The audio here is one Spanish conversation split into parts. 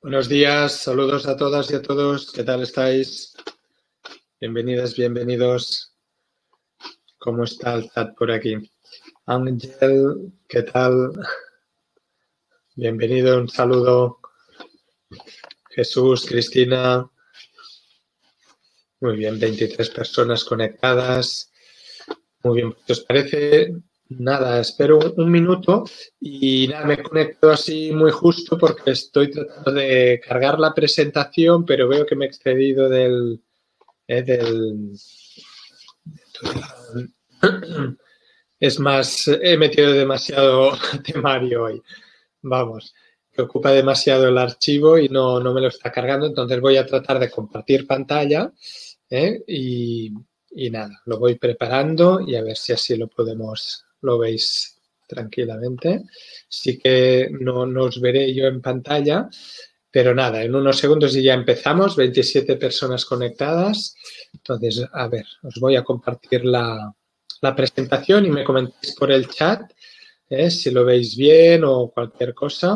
Buenos días, saludos a todas y a todos. ¿Qué tal estáis? Bienvenidas, bienvenidos. ¿Cómo está el chat por aquí? Ángel, ¿qué tal? Bienvenido, un saludo. Jesús, Cristina. Muy bien, 23 personas conectadas. Muy bien, ¿qué os parece? Nada, espero un minuto y nada, me conecto así muy justo porque estoy tratando de cargar la presentación, pero veo que me he excedido del Es más, he metido demasiado temario hoy. Vamos, que ocupa demasiado el archivo y no me lo está cargando. Entonces voy a tratar de compartir pantalla y nada, lo voy preparando y a ver si así lo veis tranquilamente. Sí que no os veré yo en pantalla, pero nada, en unos segundos y ya empezamos. 27 personas conectadas. Entonces, a ver, os voy a compartir la presentación y me comentéis por el chat si lo veis bien o cualquier cosa.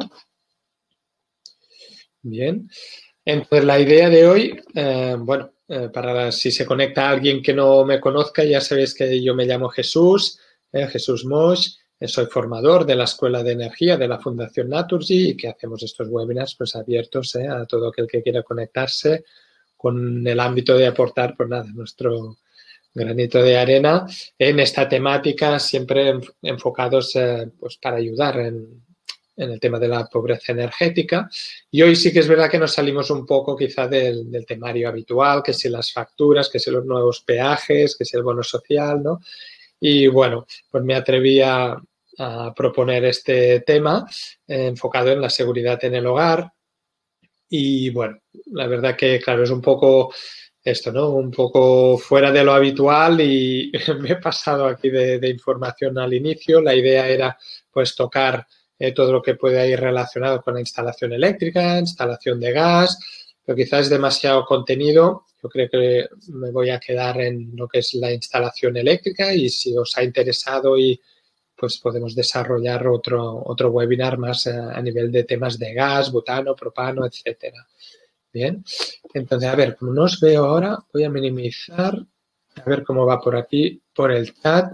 Bien. Entonces, la idea de hoy, para si se conecta alguien que no me conozca, ya sabéis que yo me llamo Jesús, Jesús Moix, soy formador de la Escuela de Energía de la Fundación Naturgy y que hacemos estos webinars pues abiertos a todo aquel que quiera conectarse con el ámbito de aportar, pues nada, nuestro granito de arena en esta temática, siempre enfocados pues para ayudar en el tema de la pobreza energética. Y hoy sí que es verdad que nos salimos un poco quizá del temario habitual, que si las facturas, que si los nuevos peajes, que si el bono social, ¿no? Y bueno, pues me atreví a proponer este tema enfocado en la seguridad en el hogar. Y bueno, la verdad que, claro, es un poco esto, ¿no? Un poco fuera de lo habitual y me he pasado aquí de información al inicio. La idea era, pues, tocar todo lo que pueda ir relacionado con la instalación eléctrica, instalación de gas, pero quizás es demasiado contenido. Yo creo que me voy a quedar en lo que es la instalación eléctrica y si os ha interesado pues podemos desarrollar otro webinar más a nivel de temas de gas, butano, propano, etcétera. Bien, entonces, a ver, como no os veo ahora, voy a minimizar, a ver cómo va por aquí, por el chat.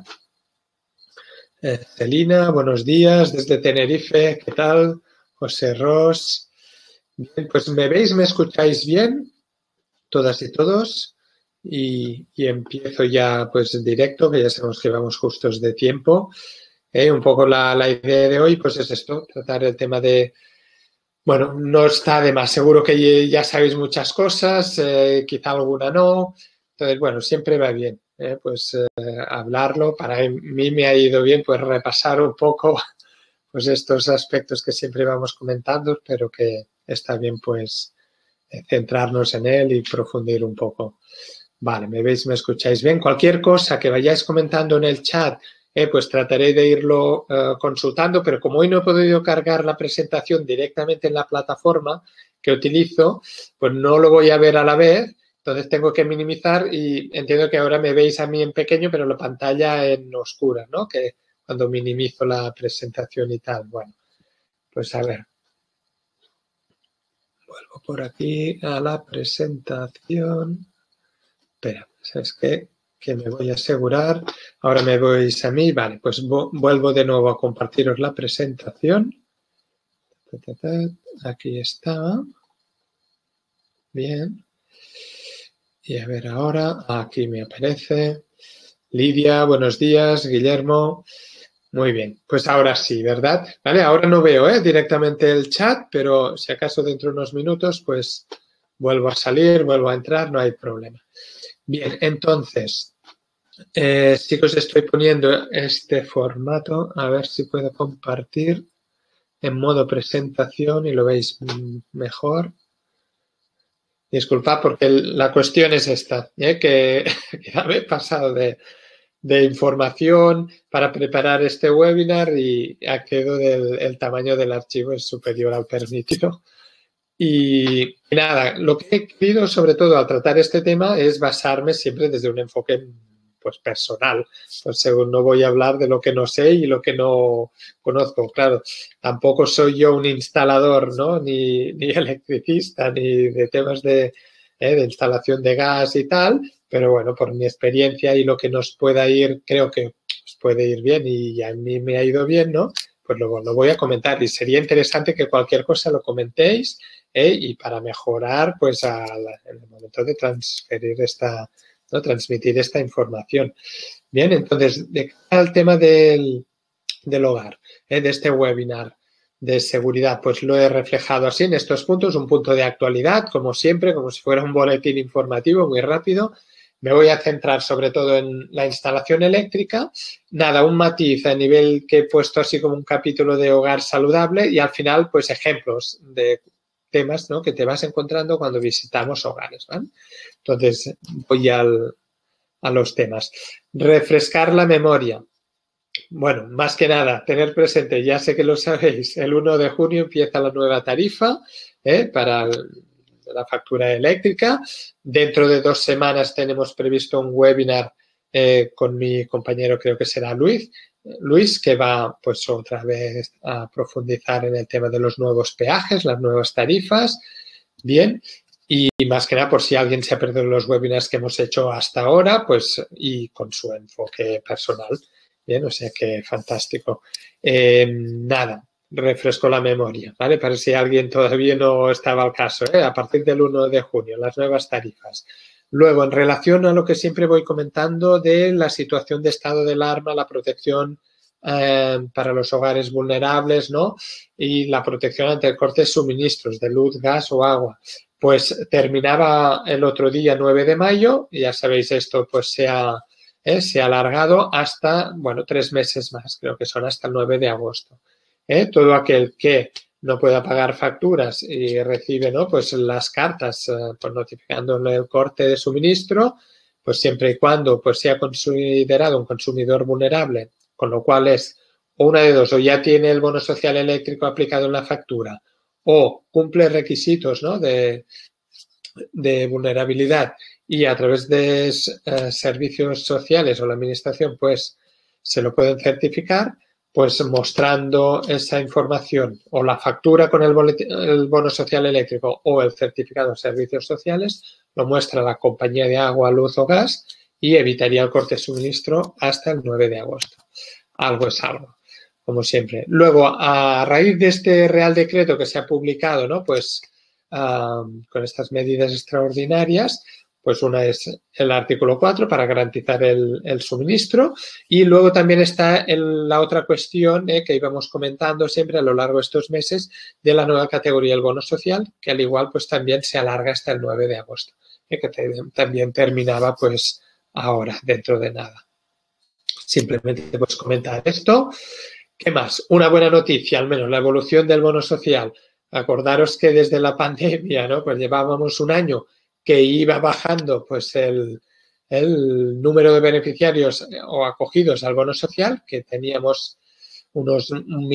Celina, buenos días, desde Tenerife, ¿qué tal? José Ros. Bien, pues me veis, me escucháis bien, todas y todos. Y empiezo ya pues en directo, que ya sabemos que vamos justos de tiempo. Un poco la idea de hoy pues es esto, tratar el tema de, bueno, no está de más, seguro que ya sabéis muchas cosas, quizá alguna no, entonces bueno, siempre va bien, hablarlo, para mí me ha ido bien pues repasar un poco pues estos aspectos que siempre vamos comentando, pero que está bien pues centrarnos en él y profundir un poco. Vale, me veis, me escucháis bien. Cualquier cosa que vayáis comentando en el chat, pues trataré de irlo consultando, pero como hoy no he podido cargar la presentación directamente en la plataforma que utilizo, pues no lo voy a ver a la vez, entonces tengo que minimizar y entiendo que ahora me veis a mí en pequeño, pero la pantalla en oscura, ¿no? Que cuando minimizo la presentación y tal. Bueno, pues a ver. Vuelvo por aquí a la presentación. Espera, ¿sabes qué? Que me voy a asegurar. Ahora me veis a mí. Vale, pues vuelvo de nuevo a compartiros la presentación. Aquí está. Bien. Y a ver ahora, aquí me aparece. Lidia, buenos días. Guillermo. Muy bien, pues ahora sí, ¿verdad? Vale, ahora no veo directamente el chat, pero si acaso dentro de unos minutos, pues vuelvo a salir, vuelvo a entrar, no hay problema. Bien, entonces, sí que os estoy poniendo este formato, a ver si puedo compartir en modo presentación y lo veis mejor. Disculpad porque la cuestión es esta, que ya me he pasado de información para preparar este webinar y accedo el tamaño del archivo es superior al permitido. Y nada, lo que he querido sobre todo al tratar este tema es basarme siempre desde un enfoque pues personal. Pues según no voy a hablar de lo que no sé y lo que no conozco. Claro, tampoco soy yo un instalador, ¿no? Ni electricista, ni de temas de instalación de gas y tal, pero bueno, por mi experiencia y lo que nos pueda ir, creo que os puede ir bien y a mí me ha ido bien, ¿no? Pues luego lo voy a comentar y sería interesante que cualquier cosa lo comentéis y para mejorar, pues en el momento de transferir ¿no? Transmitir esta información. Bien, entonces, de cara al tema del hogar, de este webinar de seguridad, pues lo he reflejado así en estos puntos, un punto de actualidad, como siempre, como si fuera un boletín informativo muy rápido. Me voy a centrar sobre todo en la instalación eléctrica. Nada, un matiz a nivel que he puesto así como un capítulo de hogar saludable y al final, pues ejemplos de temas, ¿no? Que te vas encontrando cuando visitamos hogares, ¿vale? Entonces, voy a los temas. Refrescar la memoria. Bueno, más que nada, tener presente, ya sé que lo sabéis, el 1 de junio empieza la nueva tarifa para la factura eléctrica. Dentro de 2 semanas tenemos previsto un webinar con mi compañero, creo que será Luis, que va pues otra vez a profundizar en el tema de los nuevos peajes, las nuevas tarifas. Bien, y más que nada por si alguien se ha perdido los webinars que hemos hecho hasta ahora, pues y con su enfoque personal. Bien, o sea que fantástico. Nada, refresco la memoria, ¿vale? Para si alguien todavía no estaba al caso, a partir del 1 de junio, las nuevas tarifas. Luego, en relación a lo que siempre voy comentando de la situación de estado de alarma, la protección para los hogares vulnerables, ¿no? Y la protección ante el corte de suministros de luz, gas o agua. Pues terminaba el otro día 9 de mayo, y ya sabéis, esto pues se ha alargado hasta, bueno, 3 meses más, creo que son hasta el 9 de agosto. Todo aquel que no pueda pagar facturas y recibe, ¿no? Pues las cartas pues notificándole el corte de suministro, pues siempre y cuando pues sea considerado un consumidor vulnerable, con lo cual es o una de dos, o ya tiene el bono social eléctrico aplicado en la factura o cumple requisitos, ¿no? de vulnerabilidad y a través de servicios sociales o la administración pues se lo pueden certificar, pues mostrando esa información o la factura con el bono social eléctrico o el certificado de servicios sociales, lo muestra la compañía de agua, luz o gas y evitaría el corte de suministro hasta el 9 de agosto. Algo es algo, como siempre. Luego, a raíz de este Real Decreto que se ha publicado, ¿no? Pues con estas medidas extraordinarias, pues una es el artículo 4 para garantizar el suministro y luego también está la otra cuestión que íbamos comentando siempre a lo largo de estos meses de la nueva categoría del bono social, que al igual pues también se alarga hasta el 9 de agosto, que también terminaba pues ahora, dentro de nada. Simplemente pues comentar esto. ¿Qué más? Una buena noticia, al menos la evolución del bono social. Acordaros que desde la pandemia, ¿no? Pues llevábamos un año que iba bajando pues el número de beneficiarios o acogidos al bono social, que teníamos unos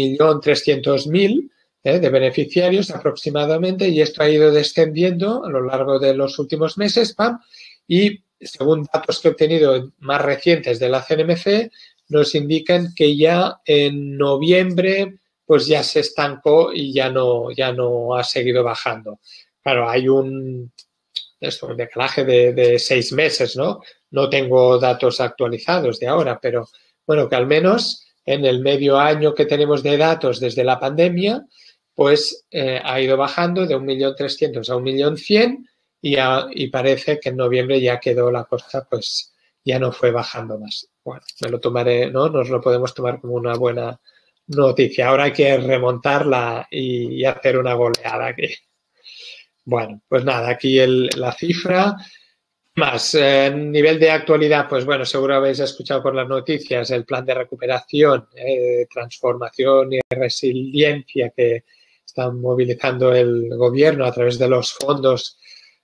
1.300.000 de beneficiarios aproximadamente, y esto ha ido descendiendo a lo largo de los últimos meses, ¡pam! Y según datos que he obtenido más recientes de la CNMC, nos indican que ya en noviembre pues ya se estancó y ya no ha seguido bajando. Claro, hay un decalaje de 6 meses, ¿no? No tengo datos actualizados de ahora, pero bueno, que al menos en el medio año que tenemos de datos desde la pandemia, pues ha ido bajando de 1.300.000 a 1.100.000 y parece que en noviembre ya quedó la cosa, pues ya no fue bajando más. Bueno, me lo tomaré, ¿no? Nos lo podemos tomar como una buena noticia. Ahora hay que remontarla y hacer una goleada aquí. Bueno, pues nada, aquí la cifra. Más, nivel de actualidad, pues bueno, seguro habéis escuchado por las noticias el plan de recuperación, transformación y resiliencia que está movilizando el gobierno a través de los fondos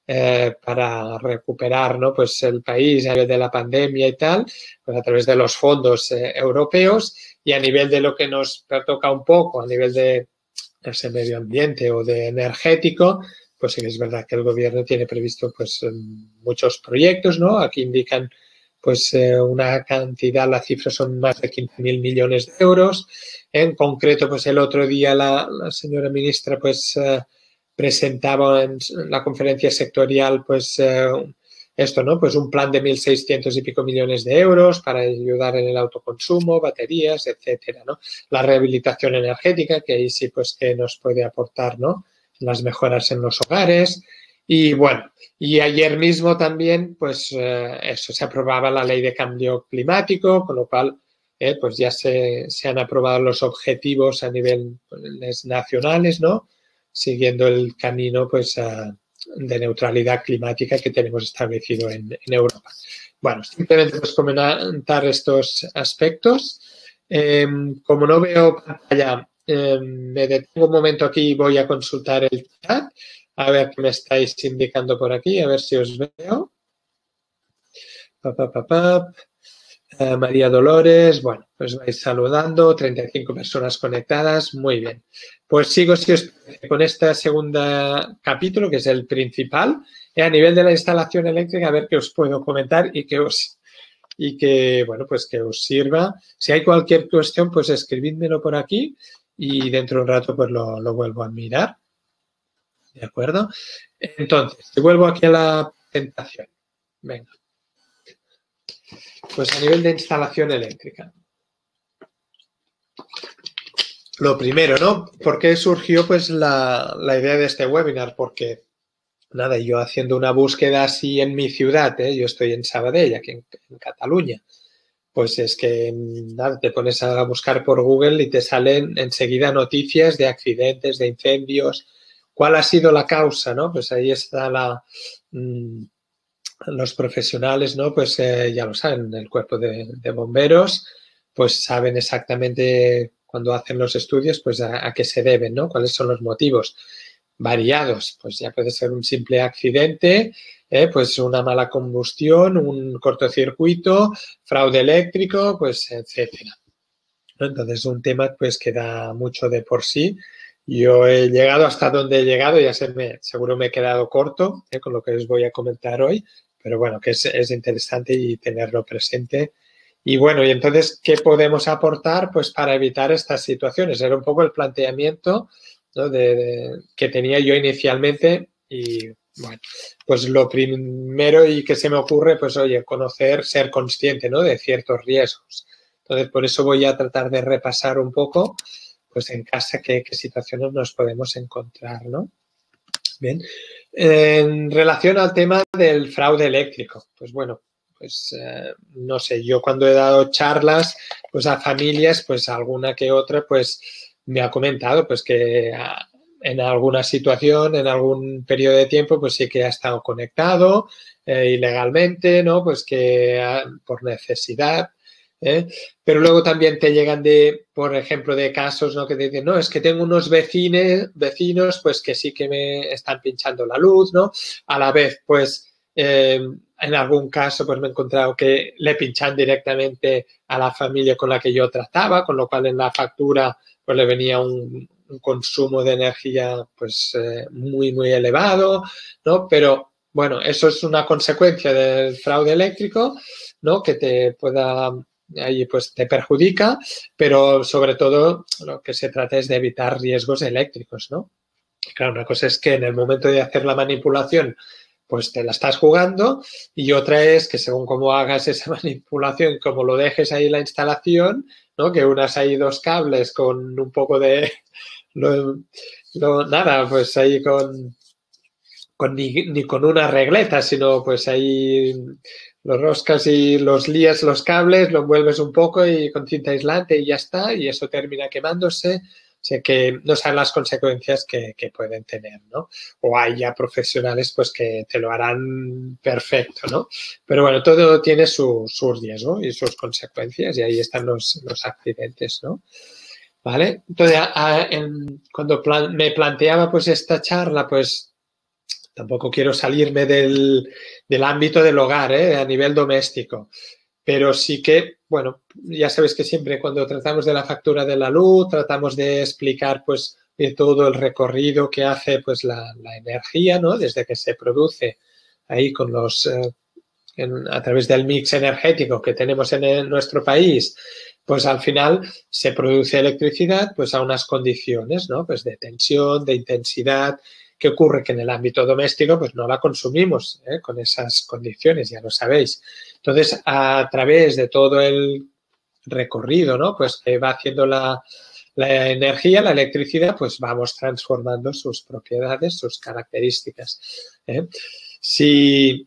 para recuperar, ¿no? Pues el país a nivel de la pandemia y tal, pues a través de los fondos europeos y a nivel de lo que nos toca un poco, a nivel de ese medio ambiente o de energético, pues sí que es verdad que el gobierno tiene previsto pues muchos proyectos, ¿no? Aquí indican pues una cantidad, la cifra son más de 15.000 millones de euros. En concreto, pues el otro día la señora ministra pues presentaba en la conferencia sectorial pues esto, ¿no? Pues un plan de 1.600 y pico millones de euros para ayudar en el autoconsumo, baterías, etcétera, ¿no? La rehabilitación energética, que ahí sí pues que nos puede aportar, ¿no? Las mejoras en los hogares. Y bueno, y ayer mismo también, pues eso, se aprobaba la ley de cambio climático, con lo cual pues ya se han aprobado los objetivos a niveles nacionales, ¿no? Siguiendo el camino, pues, de neutralidad climática que tenemos establecido en Europa. Bueno, simplemente pues comentar estos aspectos. Como no veo pantalla, me detengo un momento aquí y voy a consultar el chat. A ver qué me estáis indicando por aquí, a ver si os veo. María Dolores, bueno, pues vais saludando, 35 personas conectadas, muy bien. Pues sigo, si os parece, con este segundo capítulo, que es el principal, a nivel de la instalación eléctrica, a ver qué os puedo comentar y que bueno, pues que os sirva. Si hay cualquier cuestión, pues escribídmelo por aquí y dentro de un rato pues lo vuelvo a mirar. ¿De acuerdo? Entonces, vuelvo aquí a la presentación. Venga. Pues a nivel de instalación eléctrica. Lo primero, ¿no? ¿Por qué surgió pues la idea de este webinar? Porque, nada, yo haciendo una búsqueda así en mi ciudad, yo estoy en Sabadell, aquí en Cataluña, pues es que, nada, te pones a buscar por Google y te salen enseguida noticias de accidentes, de incendios. ¿Cuál ha sido la causa, no? Pues ahí está los profesionales, ¿no? Pues ya lo saben, el cuerpo de bomberos, pues saben exactamente cuando hacen los estudios, pues a qué se deben, ¿no? Cuáles son los motivos variados. Pues ya puede ser un simple accidente, pues una mala combustión, un cortocircuito, fraude eléctrico, pues etcétera. Entonces, un tema pues que da mucho de por sí. Yo he llegado hasta donde he llegado, ya seguro me he quedado corto con lo que os voy a comentar hoy, pero bueno, que es interesante y tenerlo presente. Y bueno, y entonces, ¿qué podemos aportar pues para evitar estas situaciones? Era un poco el planteamiento, ¿no? que tenía yo inicialmente y bueno, pues lo primero y que se me ocurre, pues oye, conocer, ser consciente, ¿no? De ciertos riesgos. Entonces, por eso voy a tratar de repasar un poco, pues en casa, qué situaciones nos podemos encontrar, ¿no? Bien. En relación al tema del fraude eléctrico, pues bueno, pues no sé, yo cuando he dado charlas pues a familias, pues alguna que otra, pues me ha comentado pues que en alguna situación, en algún periodo de tiempo, pues sí que ha estado conectado ilegalmente, ¿no? Pues que por necesidad. Pero luego también te llegan por ejemplo, de casos, ¿no? Que te dicen, no, es que tengo unos vecinos, pues que sí que me están pinchando la luz, ¿no? A la vez, pues, en algún caso, pues me he encontrado que le pinchan directamente a la familia con la que yo trataba, con lo cual en la factura, pues le venía un consumo de energía, pues, muy, muy elevado, ¿no? Pero, bueno, eso es una consecuencia del fraude eléctrico, ¿no? Que te pueda ahí pues te perjudica, pero sobre todo lo que se trata es de evitar riesgos eléctricos, ¿no? Claro, una cosa es que en el momento de hacer la manipulación pues te la estás jugando y otra es que según cómo hagas esa manipulación, como lo dejes ahí la instalación, ¿no? Que unas ahí dos cables con un poco de nada, pues ahí ni con una regleta, sino pues ahí los roscas y los lías los cables, lo envuelves un poco y con cinta aislante y ya está, y eso termina quemándose. O sea que no saben las consecuencias que pueden tener, ¿no? O hay ya profesionales pues que te lo harán perfecto, ¿no? Pero bueno, todo tiene su riesgo y sus consecuencias y ahí están los accidentes, ¿no? ¿Vale? Entonces, cuando me planteaba pues esta charla, pues tampoco quiero salirme del ámbito del hogar, a nivel doméstico. Pero sí que, bueno, ya sabes que siempre cuando tratamos de la factura de la luz, tratamos de explicar pues de todo el recorrido que hace pues la energía, ¿no? Desde que se produce ahí con los a través del mix energético que tenemos en nuestro país, pues al final se produce electricidad pues a unas condiciones, ¿no? Pues de tensión, de intensidad. ¿Qué ocurre? Que en el ámbito doméstico pues no la consumimos con esas condiciones, ya lo sabéis. Entonces, a través de todo el recorrido, ¿no? Pues que va haciendo la energía, la electricidad, pues vamos transformando sus propiedades, sus características. Si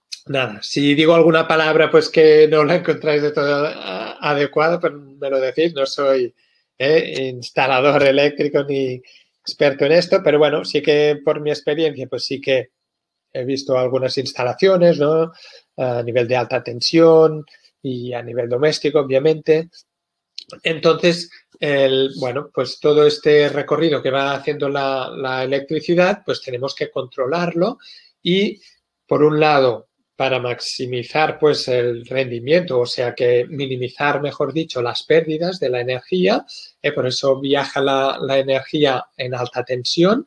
digo alguna palabra pues que no la encontráis de todo adecuada, pues me lo decís, no soy instalador eléctrico ni experto en esto, pero bueno, sí que por mi experiencia, pues sí que he visto algunas instalaciones, ¿no? A nivel de alta tensión y a nivel doméstico, obviamente. Entonces, bueno, pues todo este recorrido que va haciendo la electricidad, pues tenemos que controlarlo y, por un lado, para maximizar pues el rendimiento, o sea que minimizar, mejor dicho, las pérdidas de la energía, por eso viaja la energía en alta tensión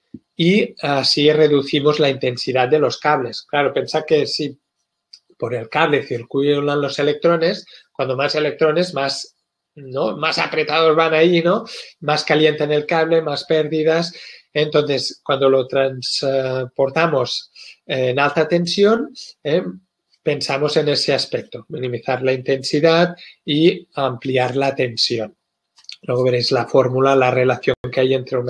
y así reducimos la intensidad de los cables. Claro, pensad que si por el cable circulan los electrones, cuando más electrones, más, ¿no? Más apretados van ahí, ¿no? Más caliente en el cable, más pérdidas. Entonces, cuando lo transportamos en alta tensión, pensamos en ese aspecto, minimizar la intensidad y ampliar la tensión. Luego veréis la fórmula, la relación que hay entre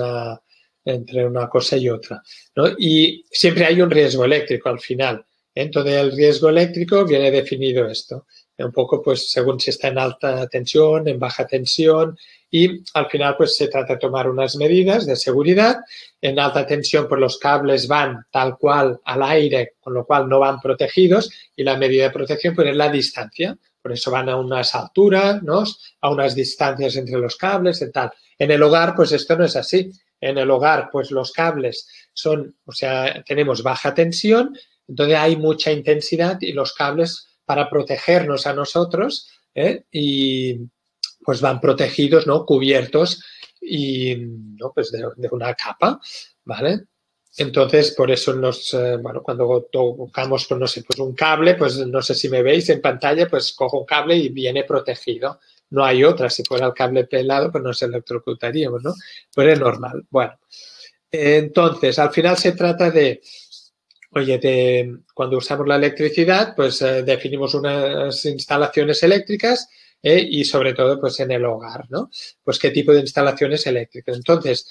una cosa y otra, ¿no? Y siempre hay un riesgo eléctrico al final. Entonces, el riesgo eléctrico viene definido esto, un poco pues según si está en alta tensión, en baja tensión, y al final pues se trata de tomar unas medidas de seguridad. En alta tensión pues los cables van tal cual al aire, con lo cual no van protegidos, y la medida de protección pues es la distancia. Por eso van a unas alturas, ¿no? A unas distancias entre los cables y tal. En el hogar pues esto no es así. En el hogar pues los cables son, o sea, tenemos baja tensión, entonces hay mucha intensidad y los cables para protegernos a nosotros y pues van protegidos, ¿no? Cubiertos y ¿no? Pues de una capa, ¿vale? Entonces, por eso bueno, cuando tocamos, pues no sé, pues un cable, pues no sé si me veis en pantalla, pues cojo un cable y viene protegido. No hay otra. Si fuera el cable pelado, pues nos electrocutaríamos, ¿no? Pues es normal. Bueno, entonces, al final se trata de, oye, cuando usamos la electricidad, pues definimos unas instalaciones eléctricas y sobre todo, pues en el hogar, ¿no? Pues qué tipo de instalaciones eléctricas. Entonces,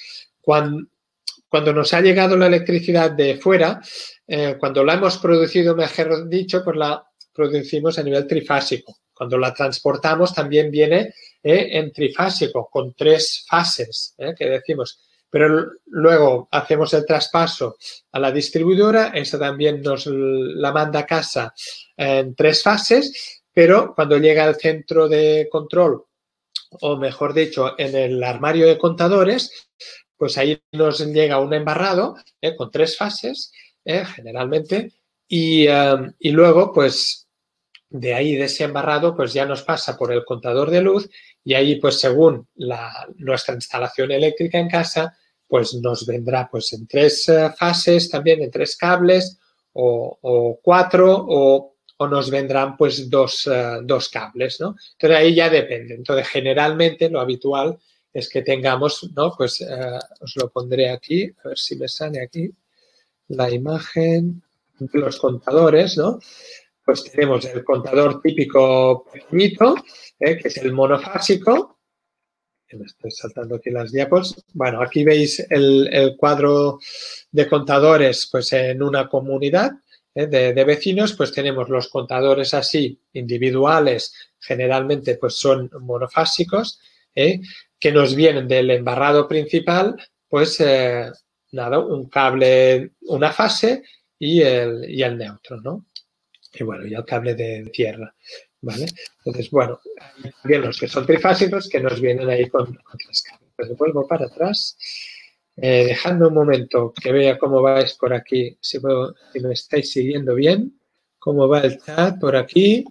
cuando nos ha llegado la electricidad de fuera, cuando la hemos producido, mejor dicho, pues la producimos a nivel trifásico. Cuando la transportamos también viene en trifásico, con 3 fases, que decimos. Pero luego hacemos el traspaso a la distribuidora, esa también nos la manda a casa en 3 fases, pero cuando llega al centro de control, o mejor dicho, en el armario de contadores, pues ahí nos llega un embarrado con 3 fases, generalmente, y luego, pues, de ahí, de ese embarrado, pues ya nos pasa por el contador de luz y ahí, pues, según nuestra instalación eléctrica en casa, pues nos vendrá pues en 3 fases, también en 3 cables o 4 o nos vendrán pues dos cables, ¿no? Entonces ahí ya depende. Entonces generalmente lo habitual es que tengamos, ¿no? Pues os lo pondré aquí, a ver si me sale aquí la imagen de los contadores, ¿no? Pues tenemos el contador típico pequeñito, que es el monofásico. Me estoy saltando aquí las diapos. Bueno, aquí veis el cuadro de contadores pues en una comunidad de vecinos, pues tenemos los contadores así individuales, generalmente pues son monofásicos, que nos vienen del embarrado principal, pues nada, un cable, una fase y el neutro, ¿no? Y bueno, y el cable de tierra, ¿vale? Entonces, bueno, hay también los que son trifásicos que nos vienen ahí con 3 cables. Entonces, vuelvo para atrás. Dejadme un momento que vea cómo vais por aquí, si me estáis siguiendo bien, cómo va el chat por aquí.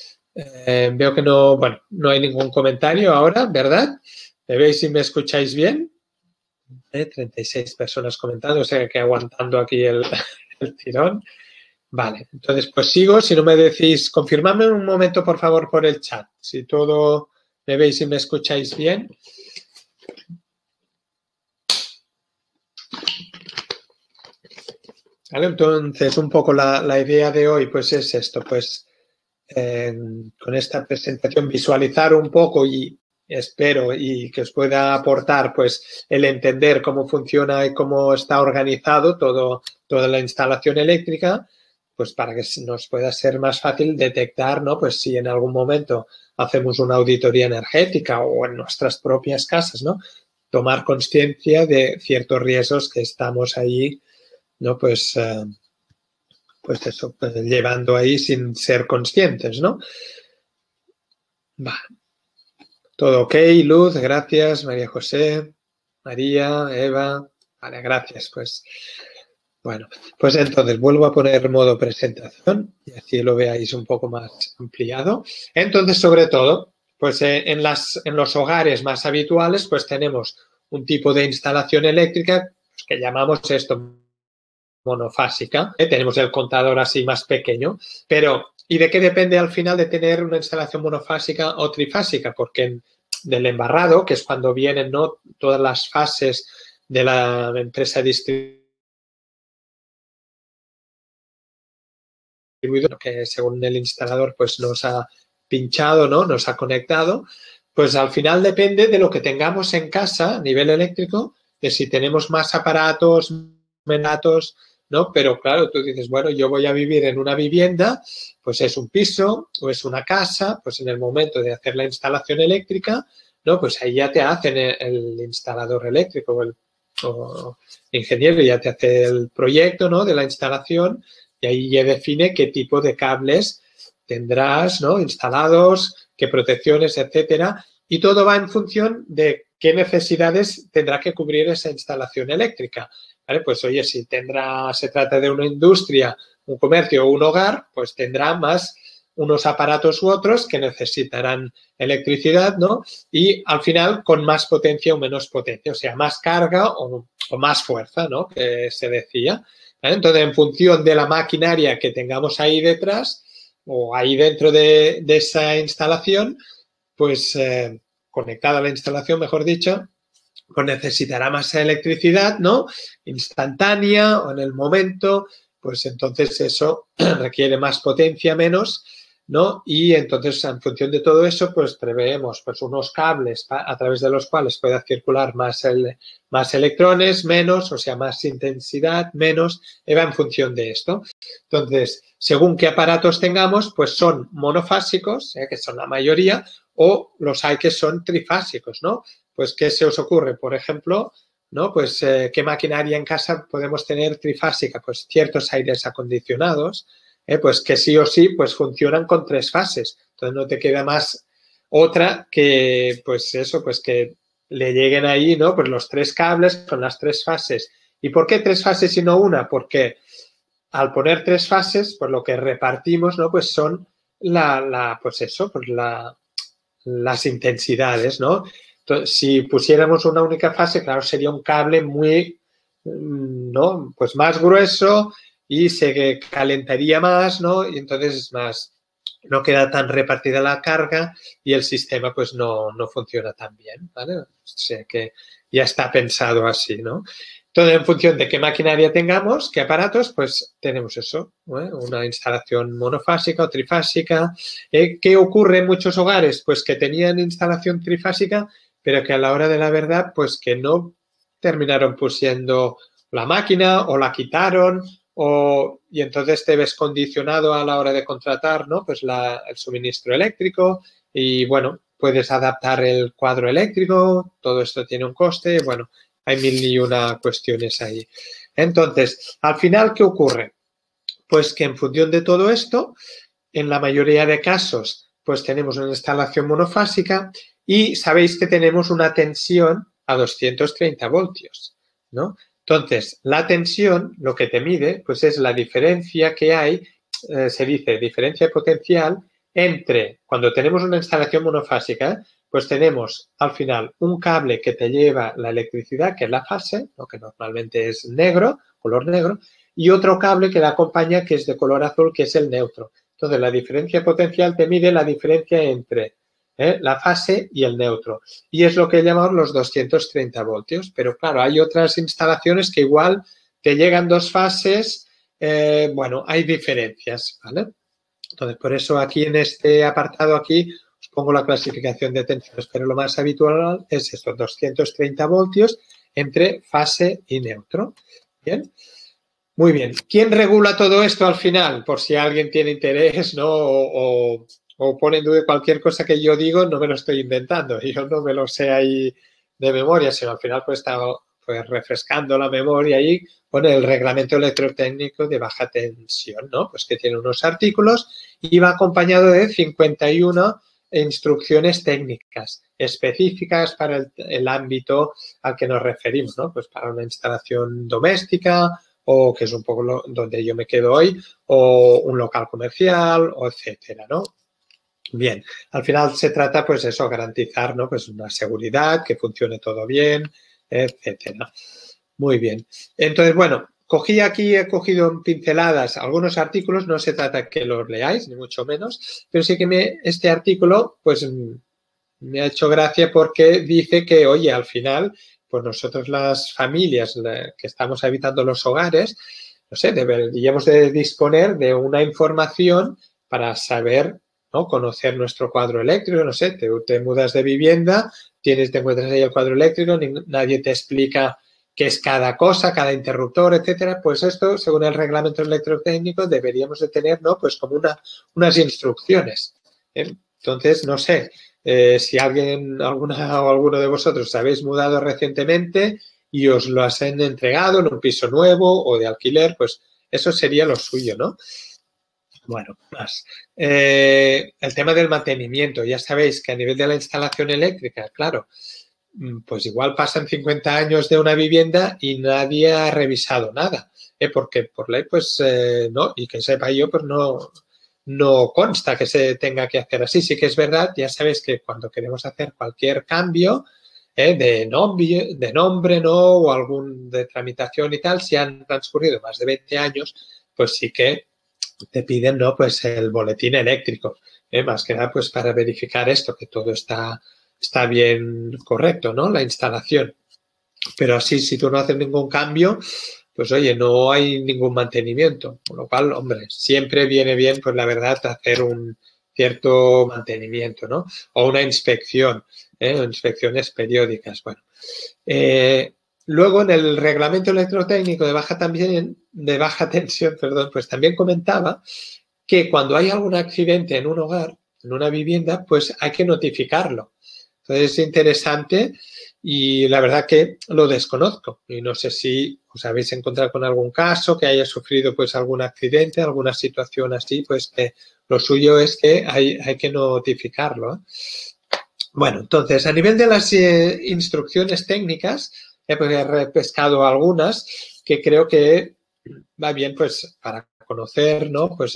Veo que no, bueno, no hay ningún comentario ahora, ¿verdad? ¿Me veis y me escucháis bien? 36 personas comentando, o sea que aguantando aquí el tirón. Vale, entonces pues sigo. Si no me decís, confirmadme un momento por favor por el chat. Si todo me veis y me escucháis bien. Vale, entonces un poco la idea de hoy pues es esto, pues con esta presentación visualizar un poco y espero y que os pueda aportar pues el entender cómo funciona y cómo está organizado toda la instalación eléctrica, pues para que nos pueda ser más fácil detectar, ¿no? Pues si en algún momento hacemos una auditoría energética o en nuestras propias casas, ¿no? Tomar conciencia de ciertos riesgos que estamos ahí, ¿no? Pues eso, pues llevando ahí sin ser conscientes, ¿no? Vale. Todo ok, Luz, gracias, María José, María, Eva, vale, gracias, pues. Bueno, pues entonces vuelvo a poner modo presentación y así lo veáis un poco más ampliado. Entonces, sobre todo, pues en los hogares más habituales, pues tenemos un tipo de instalación eléctrica que llamamos esto monofásica. Tenemos el contador así más pequeño, pero ¿y de qué depende al final de tener una instalación monofásica o trifásica? Porque del embarrado, que es cuando vienen, ¿no?, todas las fases de la empresa distribuidora, que según el instalador pues nos ha pinchado, ¿no?, nos ha conectado, pues al final depende de lo que tengamos en casa a nivel eléctrico, de si tenemos más aparatos, menos, ¿no? Pero claro, tú dices, bueno, yo voy a vivir en una vivienda, pues es un piso o es una casa, pues en el momento de hacer la instalación eléctrica, ¿no? Pues ahí ya te hacen el instalador eléctrico o ingeniero, ya te hace el proyecto, ¿no?, de la instalación y ahí ya define qué tipo de cables tendrás, ¿no?, instalados, qué protecciones, etcétera. Y todo va en función de qué necesidades tendrá que cubrir esa instalación eléctrica. ¿Vale? Pues oye, si se trata de una industria, un comercio o un hogar, pues tendrá más unos aparatos u otros que necesitarán electricidad, ¿no? Y al final con más potencia o menos potencia, o sea, más carga o más fuerza, ¿no?, que se decía. ¿Vale? Entonces, en función de la maquinaria que tengamos ahí detrás o ahí dentro de esa instalación, pues conectada a la instalación, mejor dicho, pues necesitará más electricidad, ¿no?, instantánea o en el momento, pues entonces eso requiere más potencia, menos, ¿no? Y entonces, en función de todo eso, pues preveemos pues unos cables a través de los cuales pueda circular más electrones, menos, o sea, más intensidad, menos, va en función de esto. Entonces, según qué aparatos tengamos, pues son monofásicos, que son la mayoría, o los hay que son trifásicos, ¿no? Pues, ¿qué se os ocurre? Por ejemplo, ¿no? Pues, ¿qué maquinaria en casa podemos tener trifásica? Pues ciertos aires acondicionados, pues que sí o sí pues funcionan con 3 fases. Entonces, no te queda más otra que, pues eso, pues que le lleguen ahí, ¿no?, pues los 3 cables con las 3 fases. ¿Y por qué 3 fases y no una? Porque al poner 3 fases, pues lo que repartimos, ¿no?, pues son pues eso, pues las intensidades, ¿no? Entonces, si pusiéramos una única fase, claro, sería un cable muy, ¿no?, pues más grueso y se calentaría más, ¿no? Y entonces es más, no queda tan repartida la carga y el sistema pues no funciona tan bien, ¿vale? O sea que ya está pensado así, ¿no? Entonces, en función de qué maquinaria tengamos, qué aparatos, pues tenemos eso, ¿eh? Una instalación monofásica o trifásica. ¿Qué ocurre en muchos hogares? Pues que tenían instalación trifásica, pero que a la hora de la verdad, pues que no terminaron pusiendo la máquina o la quitaron y entonces te ves condicionado a la hora de contratar, ¿no?, pues el suministro eléctrico y, bueno, puedes adaptar el cuadro eléctrico, todo esto tiene un coste, bueno, hay 1001 cuestiones ahí. Entonces, al final, ¿qué ocurre? Pues que en función de todo esto, en la mayoría de casos, pues tenemos una instalación monofásica y sabéis que tenemos una tensión a 230 voltios, ¿no? Entonces, la tensión, lo que te mide, pues es la diferencia que hay, se dice diferencia potencial entre, cuando tenemos una instalación monofásica, pues tenemos al final un cable que te lleva la electricidad, que es la fase, ¿no?, que normalmente es negro, color negro, y otro cable que la acompaña que es de color azul, que es el neutro. Entonces, la diferencia potencial te mide la diferencia entre la fase y el neutro. Y es lo que llamamos los 230 voltios. Pero claro, hay otras instalaciones que igual te llegan dos fases. Bueno, hay diferencias, ¿vale? Entonces, por eso aquí en este apartado aquí os pongo la clasificación de tensiones, pero lo más habitual es estos 230 voltios entre fase y neutro. Bien. Muy bien. ¿Quién regula todo esto al final? Por si alguien tiene interés, ¿no? O pone en duda cualquier cosa que yo digo, no me lo estoy inventando. Yo no me lo sé ahí de memoria, sino al final pues está pues, refrescando la memoria y pone el reglamento electrotécnico de baja tensión, ¿no? Pues que tiene unos artículos y va acompañado de 51 instrucciones técnicas específicas para el ámbito al que nos referimos, ¿no? Pues para una instalación doméstica, o que es un poco donde yo me quedo hoy, o un local comercial, o etcétera, ¿no? Bien, al final se trata, pues eso, garantizar, ¿no? Pues una seguridad, que funcione todo bien, etcétera. Muy bien. Entonces, bueno, he cogido en pinceladas algunos artículos, no se trata que los leáis, ni mucho menos, pero sí que este artículo, pues me ha hecho gracia porque dice que, oye, al final, pues nosotros las familias que estamos habitando los hogares, no sé, deberíamos de disponer de una información para saber, ¿no? Conocer nuestro cuadro eléctrico, no sé, te mudas de vivienda, te encuentras ahí el cuadro eléctrico, nadie te explica qué es cada cosa, cada interruptor, etcétera. Pues esto, según el reglamento electrotécnico, deberíamos de tener, ¿no? Pues como unas instrucciones. Entonces, no sé, si alguna o alguno de vosotros habéis mudado recientemente y os lo han entregado en un piso nuevo o de alquiler, pues eso sería lo suyo, ¿no? Bueno, más. El tema del mantenimiento. Ya sabéis que a nivel de la instalación eléctrica, claro, pues igual pasan 50 años de una vivienda y nadie ha revisado nada, porque por ley, pues no, y que sepa yo, pues no consta que se tenga que hacer así. Sí que es verdad, ya sabéis que cuando queremos hacer cualquier cambio de nombre, ¿no? O algún de tramitación y tal, si han transcurrido más de 20 años, pues sí que te piden, ¿no? Pues el boletín eléctrico, más que nada, pues para verificar esto, que todo está bien correcto, ¿no? La instalación. Pero así, si tú no haces ningún cambio, pues oye, no hay ningún mantenimiento. Con lo cual, hombre, siempre viene bien, pues la verdad, hacer un cierto mantenimiento, ¿no? O una inspección, o inspecciones periódicas. Bueno, luego en el reglamento electrotécnico de baja tensión, perdón, pues también comentaba que cuando hay algún accidente en un hogar, en una vivienda, pues hay que notificarlo. Entonces es interesante y la verdad que lo desconozco y no sé si os habéis encontrado con algún caso que haya sufrido pues algún accidente, alguna situación así, pues que lo suyo es que hay que notificarlo, ¿eh? Bueno, entonces a nivel de las instrucciones técnicas, pues he repescado algunas que creo que va bien pues para conocer, ¿no? Pues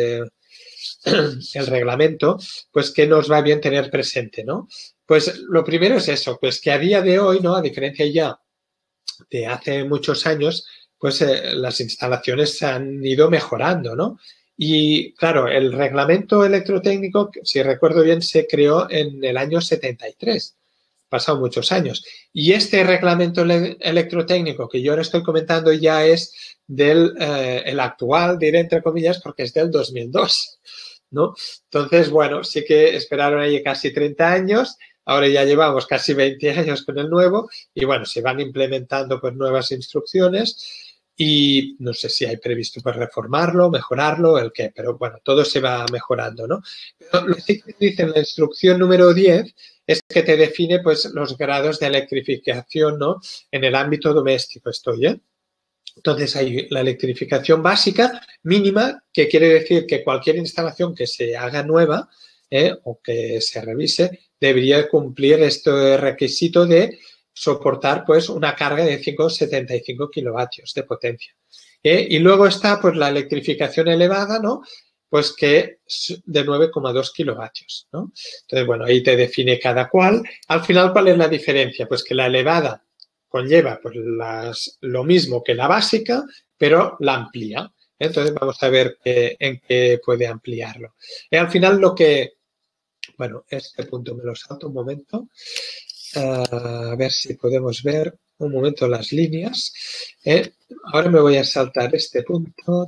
el reglamento, pues que nos va bien tener presente, ¿no? Pues lo primero es eso, pues que a día de hoy, ¿no? A diferencia ya de hace muchos años, pues las instalaciones se han ido mejorando, ¿no? Y claro, el reglamento electrotécnico, si recuerdo bien, se creó en el año 73, pasado muchos años. Y este reglamento electrotécnico que yo ahora estoy comentando ya es el actual, diré entre comillas, porque es del 2002, ¿no? Entonces, bueno, sí que esperaron ahí casi 30 años, ahora ya llevamos casi 20 años con el nuevo y, bueno, se van implementando pues nuevas instrucciones y no sé si hay previsto pues reformarlo, mejorarlo, el qué, pero bueno, todo se va mejorando, ¿no? Pero lo que dice en la instrucción número 10 es que te define pues los grados de electrificación, ¿no? En el ámbito doméstico estoy, ¿eh? Entonces hay la electrificación básica mínima, que quiere decir que cualquier instalación que se haga nueva o que se revise debería cumplir este requisito de soportar pues una carga de 5,75 kilovatios de potencia. Y luego está pues la electrificación elevada, ¿no? Pues que es de 9,2 kilovatios, ¿no? Entonces, bueno, ahí te define cada cual. Al final, ¿cuál es la diferencia? Pues que la elevada conlleva pues lo mismo que la básica, pero la amplía. Entonces vamos a ver en qué puede ampliarlo. Y al final bueno, este punto me lo salto un momento. A ver si podemos ver un momento las líneas. Ahora me voy a saltar este punto.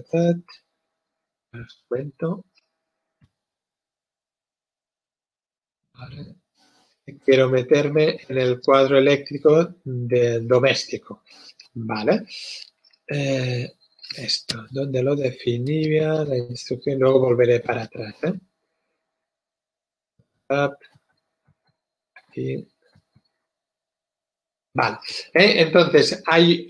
Un momento. Vale. Quiero meterme en el cuadro eléctrico doméstico. Vale. Esto, donde lo definía la instrucción, luego volveré para atrás. Aquí. Vale. Entonces,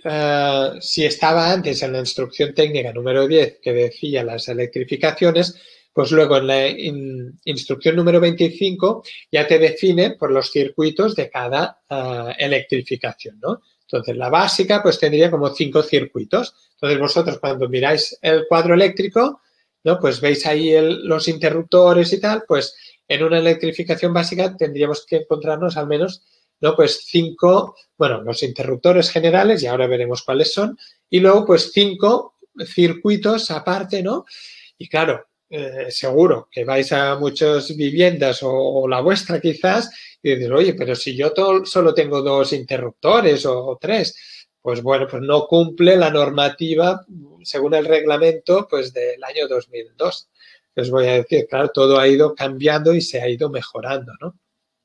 si estaba antes en la instrucción técnica número 10 que decía las electrificaciones, pues luego en la instrucción número 25 ya te define por los circuitos de cada electrificación, ¿no? Entonces, la básica pues tendría como 5 circuitos. Entonces, vosotros cuando miráis el cuadro eléctrico, ¿no? Pues veis ahí los interruptores y tal, pues en una electrificación básica tendríamos que encontrarnos al menos, ¿no? Pues 5, bueno, los interruptores generales, y ahora veremos cuáles son, y luego pues 5 circuitos aparte, ¿no? Y claro, seguro que vais a muchas viviendas o la vuestra quizás y dices, oye, pero si yo solo tengo 2 interruptores o 3, pues bueno, pues no cumple la normativa según el reglamento pues del año 2002. Les voy a decir, claro, todo ha ido cambiando y se ha ido mejorando, ¿no?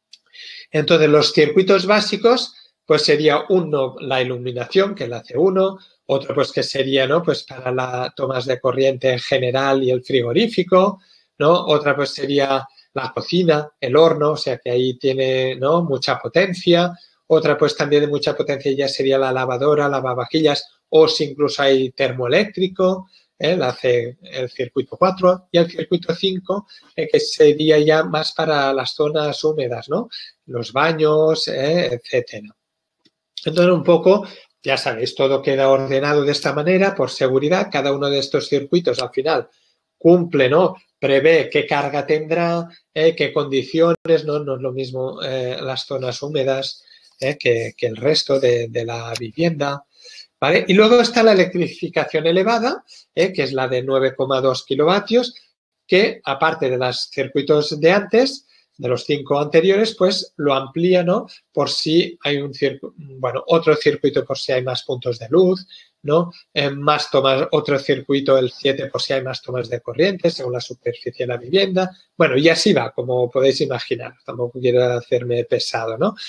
Entonces, los circuitos básicos, pues sería uno la iluminación, que la hace uno, otro pues que sería, ¿no? Pues para las tomas de corriente en general y el frigorífico, ¿no? Otra pues sería la cocina, el horno, o sea que ahí tiene, ¿no? Mucha potencia. Otra pues también de mucha potencia ya sería la lavadora, lavavajillas o si incluso hay termoeléctrico, hace el circuito 4 y el circuito 5, que sería ya más para las zonas húmedas, ¿no? Los baños, etcétera. Entonces, un poco, ya sabéis, todo queda ordenado de esta manera por seguridad. Cada uno de estos circuitos al final cumple, ¿no? Prevé qué carga tendrá, qué condiciones, ¿no? No es lo mismo las zonas húmedas que el resto de la vivienda. ¿Vale? Y luego está la electrificación elevada, que es la de 9,2 kilovatios, que aparte de los circuitos de antes, de los 5 anteriores, pues lo amplía, ¿no? Por si hay otro circuito por si hay más puntos de luz, ¿no? Más tomas, otro circuito, el 7, por si hay más tomas de corriente, según la superficie de la vivienda. Bueno, y así va, como podéis imaginar. Tampoco quiero hacerme pesado, ¿no?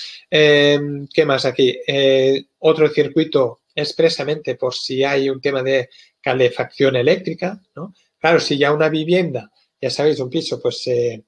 ¿Qué más aquí? Otro circuito expresamente por si hay un tema de calefacción eléctrica, ¿no? Claro, si ya una vivienda, ya sabéis, un piso, pues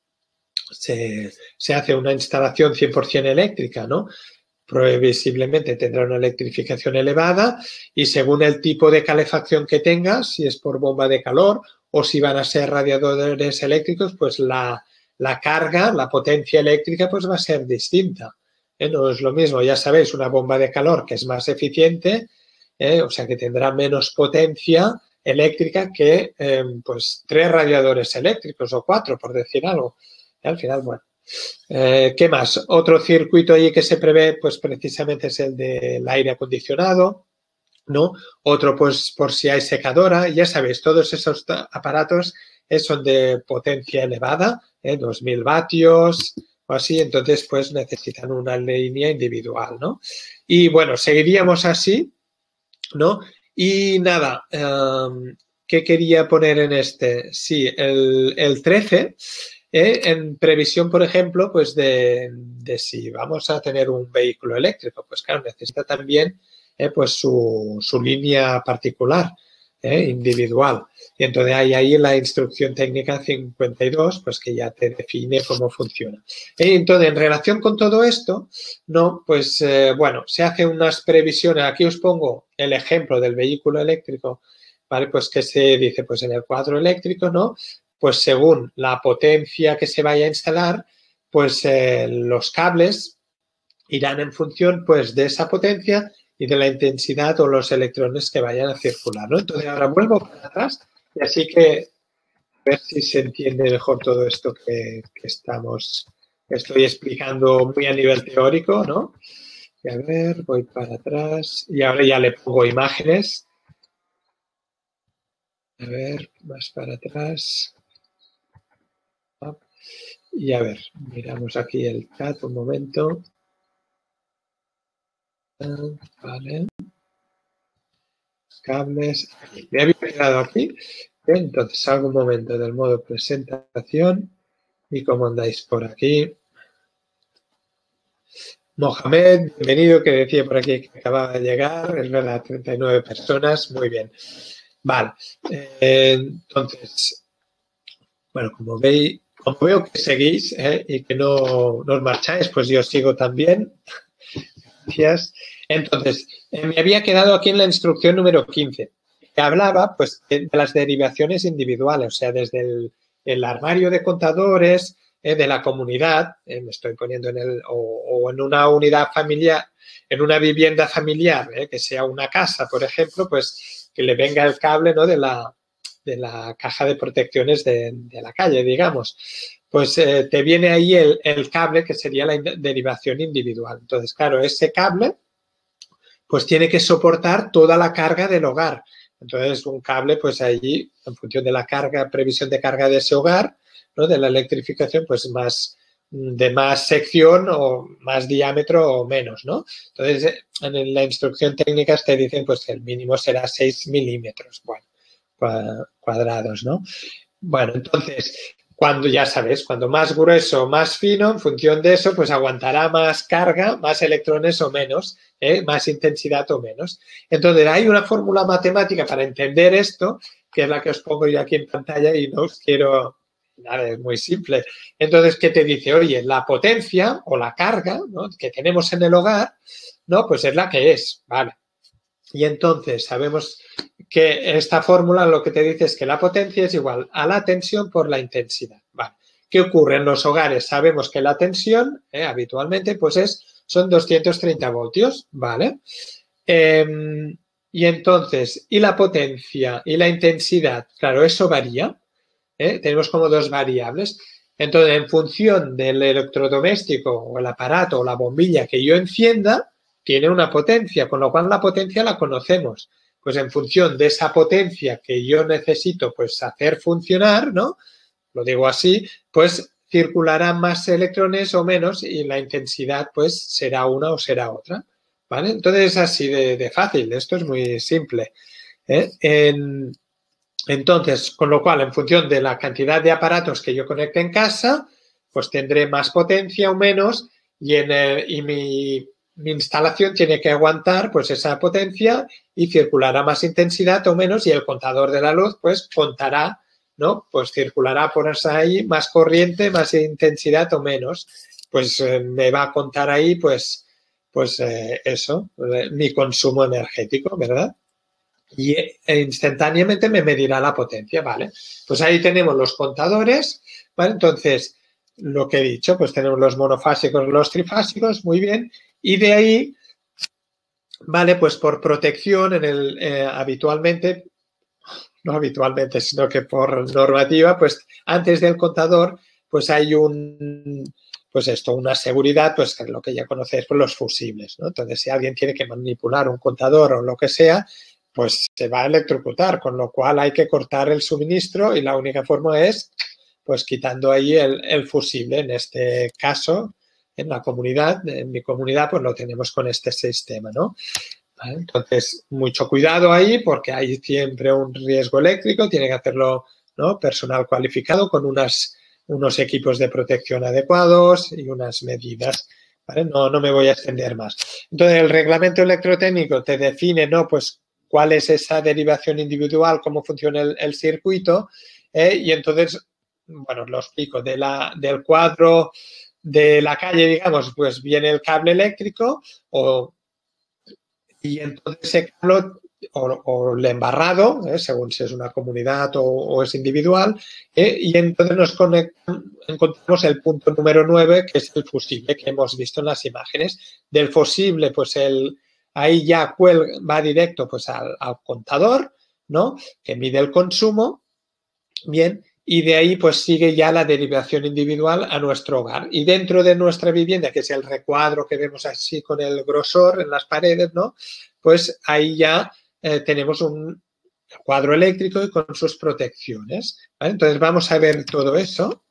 se hace una instalación 100% eléctrica, ¿no? Previsiblemente tendrá una electrificación elevada y según el tipo de calefacción que tenga, si es por bomba de calor o si van a ser radiadores eléctricos, pues la carga, la potencia eléctrica, pues va a ser distinta. No es lo mismo, ya sabéis, una bomba de calor que es más eficiente, o sea que tendrá menos potencia eléctrica que pues 3 radiadores eléctricos o 4, por decir algo. Y al final, bueno. ¿Qué más? Otro circuito ahí que se prevé, pues precisamente es el del aire acondicionado, ¿no? Otro, pues por si hay secadora. Ya sabéis, todos esos aparatos son de potencia elevada, 2000 vatios o así, entonces pues necesitan una línea individual, ¿no? Y bueno, seguiríamos así, ¿no? Y nada, ¿qué quería poner en este? Sí, el 13, en previsión, por ejemplo, pues de si vamos a tener un vehículo eléctrico, pues claro, necesita también pues su línea particular, individual. Y entonces hay ahí la instrucción técnica 52, pues que ya te define cómo funciona. Entonces, en relación con todo esto, no, pues bueno, se hacen unas previsiones. Aquí os pongo el ejemplo del vehículo eléctrico, ¿vale? Pues que se dice, pues en el cuadro eléctrico, ¿no? Pues según la potencia que se vaya a instalar, pues los cables irán en función pues de esa potencia y de la intensidad o los electrones que vayan a circular, ¿no? Entonces ahora vuelvo para atrás y así que a ver si se entiende mejor todo esto que estoy explicando muy a nivel teórico, ¿no? Y a ver, voy para atrás y ahora ya le pongo imágenes A ver, más para atrás. Y a ver, miramos aquí el chat un momento. Vale. Cables. Me había quedado aquí. Entonces salgo un momento del modo presentación. ¿Y cómo andáis por aquí? Mohamed, bienvenido, que decía por aquí que acababa de llegar. Es verdad, 39 personas. Muy bien. Vale. Entonces, bueno, como veo que seguís y que no os marcháis, pues yo sigo también. Gracias. Entonces, me había quedado aquí en la instrucción número 15, que hablaba pues, de las derivaciones individuales, o sea, desde el armario de contadores de la comunidad, me estoy poniendo o en una unidad familiar, en una vivienda familiar, que sea una casa, por ejemplo, pues que le venga el cable, ¿no?, de la caja de protecciones de la calle, digamos. Pues te viene ahí el cable que sería la derivación individual. Entonces, claro, ese cable pues tiene que soportar toda la carga del hogar. Entonces, un cable, pues allí, en función de la carga, previsión de carga de ese hogar, ¿no?, de la electrificación, pues de más sección o más diámetro o menos, ¿no? Entonces, en la instrucción técnica te dicen pues que el mínimo será 6 milímetros, bueno, cuadrados, ¿no? Bueno, entonces, cuando ya sabes, cuando más grueso o más fino, en función de eso, pues aguantará más carga, más electrones o menos, más intensidad o menos. Entonces, hay una fórmula matemática para entender esto, que es la que os pongo yo aquí en pantalla y no os quiero... Nada, es muy simple. Entonces, ¿qué te dice? Oye, la potencia o la carga, ¿no?, que tenemos en el hogar, ¿no?, pues es la que es, ¿vale? Y entonces sabemos que esta fórmula lo que te dice es que la potencia es igual a la tensión por la intensidad. Vale. ¿Qué ocurre en los hogares? Sabemos que la tensión habitualmente pues son 230 voltios, ¿vale? Y entonces, ¿y la potencia y la intensidad? Claro, eso varía. Tenemos como dos variables. Entonces, en función del electrodoméstico o el aparato o la bombilla que yo encienda, tiene una potencia, con lo cual la potencia la conocemos. Pues en función de esa potencia que yo necesito pues hacer funcionar, ¿no?, lo digo así, pues circularán más electrones o menos y la intensidad pues será una o será otra, ¿vale? Entonces es así de fácil, esto es muy simple. Entonces, con lo cual, en función de la cantidad de aparatos que yo conecte en casa, pues tendré más potencia o menos y mi instalación tiene que aguantar pues esa potencia y circulará más intensidad o menos y el contador de la luz pues contará, ¿no? Pues circulará por ahí más corriente, más intensidad o menos. Pues me va a contar ahí pues eso, mi consumo energético, ¿verdad? Y instantáneamente me medirá la potencia, ¿vale? Pues ahí tenemos los contadores, ¿vale? Entonces, lo que he dicho, pues tenemos los monofásicos, los trifásicos, muy bien, y de ahí, ¿vale? Pues por protección, habitualmente, no habitualmente, sino que por normativa, pues antes del contador, pues hay una seguridad, pues que es lo que ya conocéis, pues los fusibles, ¿no? Entonces, si alguien tiene que manipular un contador o lo que sea, pues se va a electrocutar, con lo cual hay que cortar el suministro y la única forma es pues quitando ahí el fusible. En este caso, en mi comunidad, pues lo tenemos con este sistema, ¿no? ¿Vale? Entonces, mucho cuidado ahí porque hay siempre un riesgo eléctrico, tiene que hacerlo, ¿no?, personal cualificado con unos equipos de protección adecuados y unas medidas. ¿Vale? No me voy a extender más. Entonces, el reglamento electrotécnico te define, ¿no?, pues cuál es esa derivación individual, cómo funciona el circuito, y entonces, bueno, lo explico. Del cuadro de la calle, digamos, pues viene el cable eléctrico y entonces ese cable o el embarrado, según si es una comunidad o es individual, y entonces encontramos el punto número 9, que es el fusible que hemos visto en las imágenes. Del fusible, pues ahí ya va directo pues al contador, ¿no?, que mide el consumo, bien, y de ahí pues sigue ya la derivación individual a nuestro hogar. Y dentro de nuestra vivienda, que es el recuadro que vemos así con el grosor en las paredes, ¿no?, pues ahí ya tenemos cuadro eléctrico y con sus protecciones, ¿vale? Entonces, vamos a ver todo eso.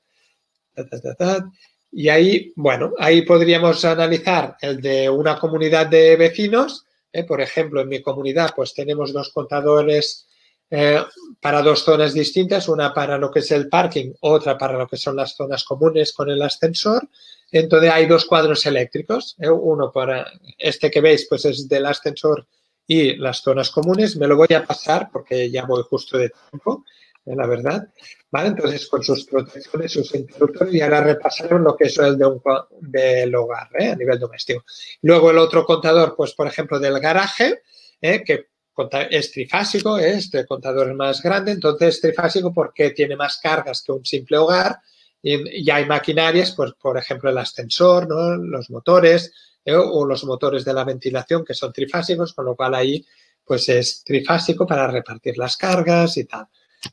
Y ahí, bueno, ahí podríamos analizar el de una comunidad de vecinos. Por ejemplo, en mi comunidad, pues tenemos dos contadores para dos zonas distintas, una para lo que es el parking, otra para lo que son las zonas comunes con el ascensor. Entonces, hay dos cuadros eléctricos. Uno para este que veis, pues es del ascensor y las zonas comunes. Me lo voy a pasar porque ya voy justo de tiempo, la verdad. ¿Vale? Entonces, con sus protecciones, sus interruptores, y ahora repasaremos lo que es el del hogar, a nivel doméstico. Luego, el otro contador, pues, por ejemplo, del garaje, que es trifásico, este contador es más grande, entonces es trifásico porque tiene más cargas que un simple hogar y hay maquinarias, pues, por ejemplo, el ascensor, ¿no? Los motores o los motores de la ventilación que son trifásicos, con lo cual ahí, pues, es trifásico para repartir las cargas y tal.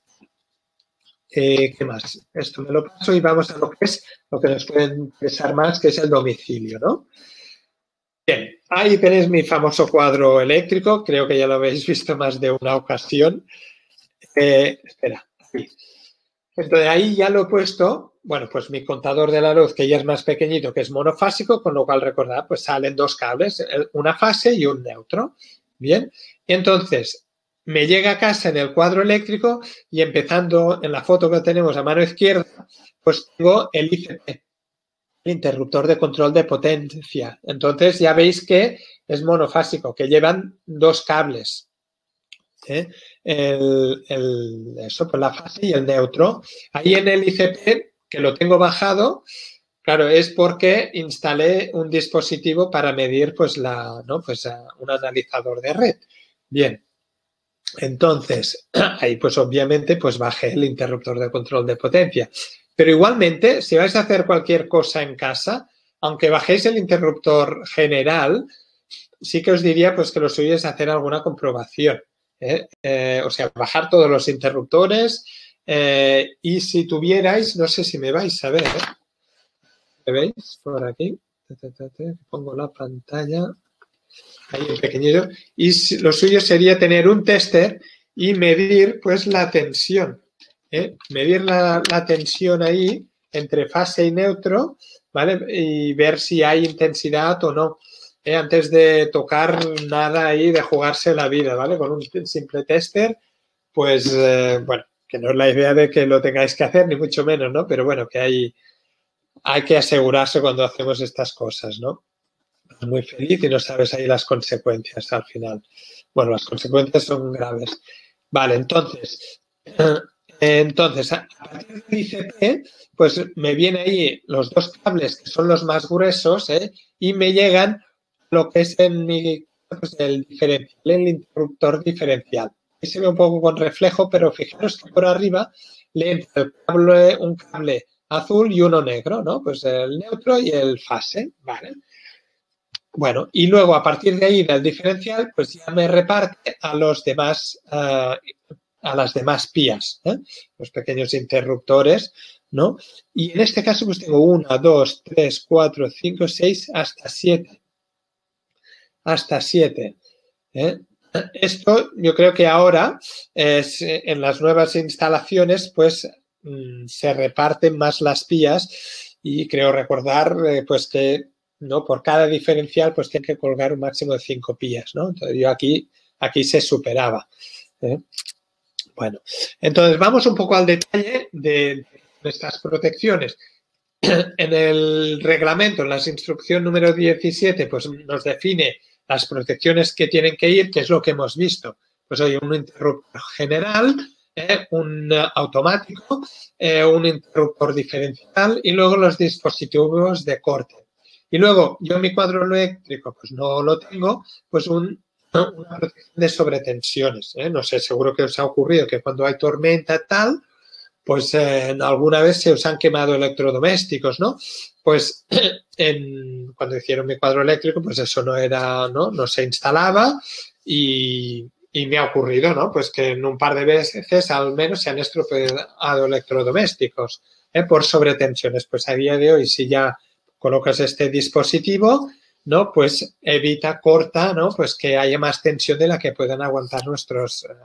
¿Qué más? Esto me lo paso y vamos a lo que es lo que nos puede interesar más, que es el domicilio, ¿no? Bien, ahí tenéis mi famoso cuadro eléctrico, creo que ya lo habéis visto más de una ocasión. Espera, aquí. Entonces ahí ya lo he puesto, bueno, pues mi contador de la luz, que ya es más pequeñito, que es monofásico, con lo cual recordad, pues salen dos cables, una fase y un neutro. Bien, y entonces me llega a casa en el cuadro eléctrico y empezando en la foto que tenemos a mano izquierda, pues tengo el ICP, el interruptor de control de potencia. Entonces ya veis que es monofásico, que llevan dos cables. Eso, pues la fase y el neutro. Ahí en el ICP, que lo tengo bajado, claro, es porque instalé un dispositivo para medir, pues, un analizador de red. Bien. Entonces, ahí pues obviamente pues bajé el interruptor de control de potencia. Pero igualmente, si vais a hacer cualquier cosa en casa, aunque bajéis el interruptor general, sí que os diría pues que lo suyo es hacer alguna comprobación. O sea, bajar todos los interruptores y si tuvierais, no sé si me vais a ver, ¿me veis por aquí? Pongo la pantalla. Ahí en pequeñito, y lo suyo sería tener un tester y medir pues la tensión, medir la tensión ahí entre fase y neutro, ¿vale? Y ver si hay intensidad o no, antes de tocar nada ahí, de jugarse la vida, ¿vale? Con un simple tester, pues, bueno, que no es la idea de que lo tengáis que hacer, ni mucho menos, ¿no? Pero bueno, que hay que asegurarse cuando hacemos estas cosas, ¿no? Muy feliz y no sabes ahí las consecuencias al final. Bueno, las consecuencias son graves. Vale, entonces a partir del ICP, pues me vienen ahí los dos cables que son los más gruesos y me llegan lo que es en mi, pues el diferencial, el interruptor diferencial. Ahí se ve un poco con reflejo, pero fijaros que por arriba le entra un cable azul y uno negro, ¿no? Pues el neutro y el fase, ¿vale? Bueno, y luego a partir de ahí del diferencial, pues ya me reparte a los demás, a las demás pías, los pequeños interruptores, ¿no? Y en este caso, pues tengo 1, 2, 3, 4, 5, 6, hasta 7. Hasta 7. Esto yo creo que ahora, en las nuevas instalaciones, pues se reparten más las pías y creo recordar, pues que ¿no? Por cada diferencial, pues tiene que colgar un máximo de 5 pías, ¿no? Entonces, yo aquí se superaba. Bueno, entonces vamos un poco al detalle de estas protecciones. En el reglamento, en la instrucción número 17, pues nos define las protecciones que tienen que ir, que es lo que hemos visto. Pues oye, un interruptor general, un automático, un interruptor diferencial y luego los dispositivos de corte. Y luego, yo en mi cuadro eléctrico, pues no lo tengo, pues una protección de sobretensiones. No sé, seguro que os ha ocurrido que cuando hay tormenta tal, pues alguna vez se os han quemado electrodomésticos, ¿no? Pues cuando hicieron mi cuadro eléctrico, pues eso no se instalaba y me ha ocurrido, ¿no? Pues que en un par de veces al menos se han estropeado electrodomésticos por sobretensiones. Pues a día de hoy, si ya colocas este dispositivo, ¿no? Pues corta, ¿no? Pues que haya más tensión de la que puedan aguantar nuestros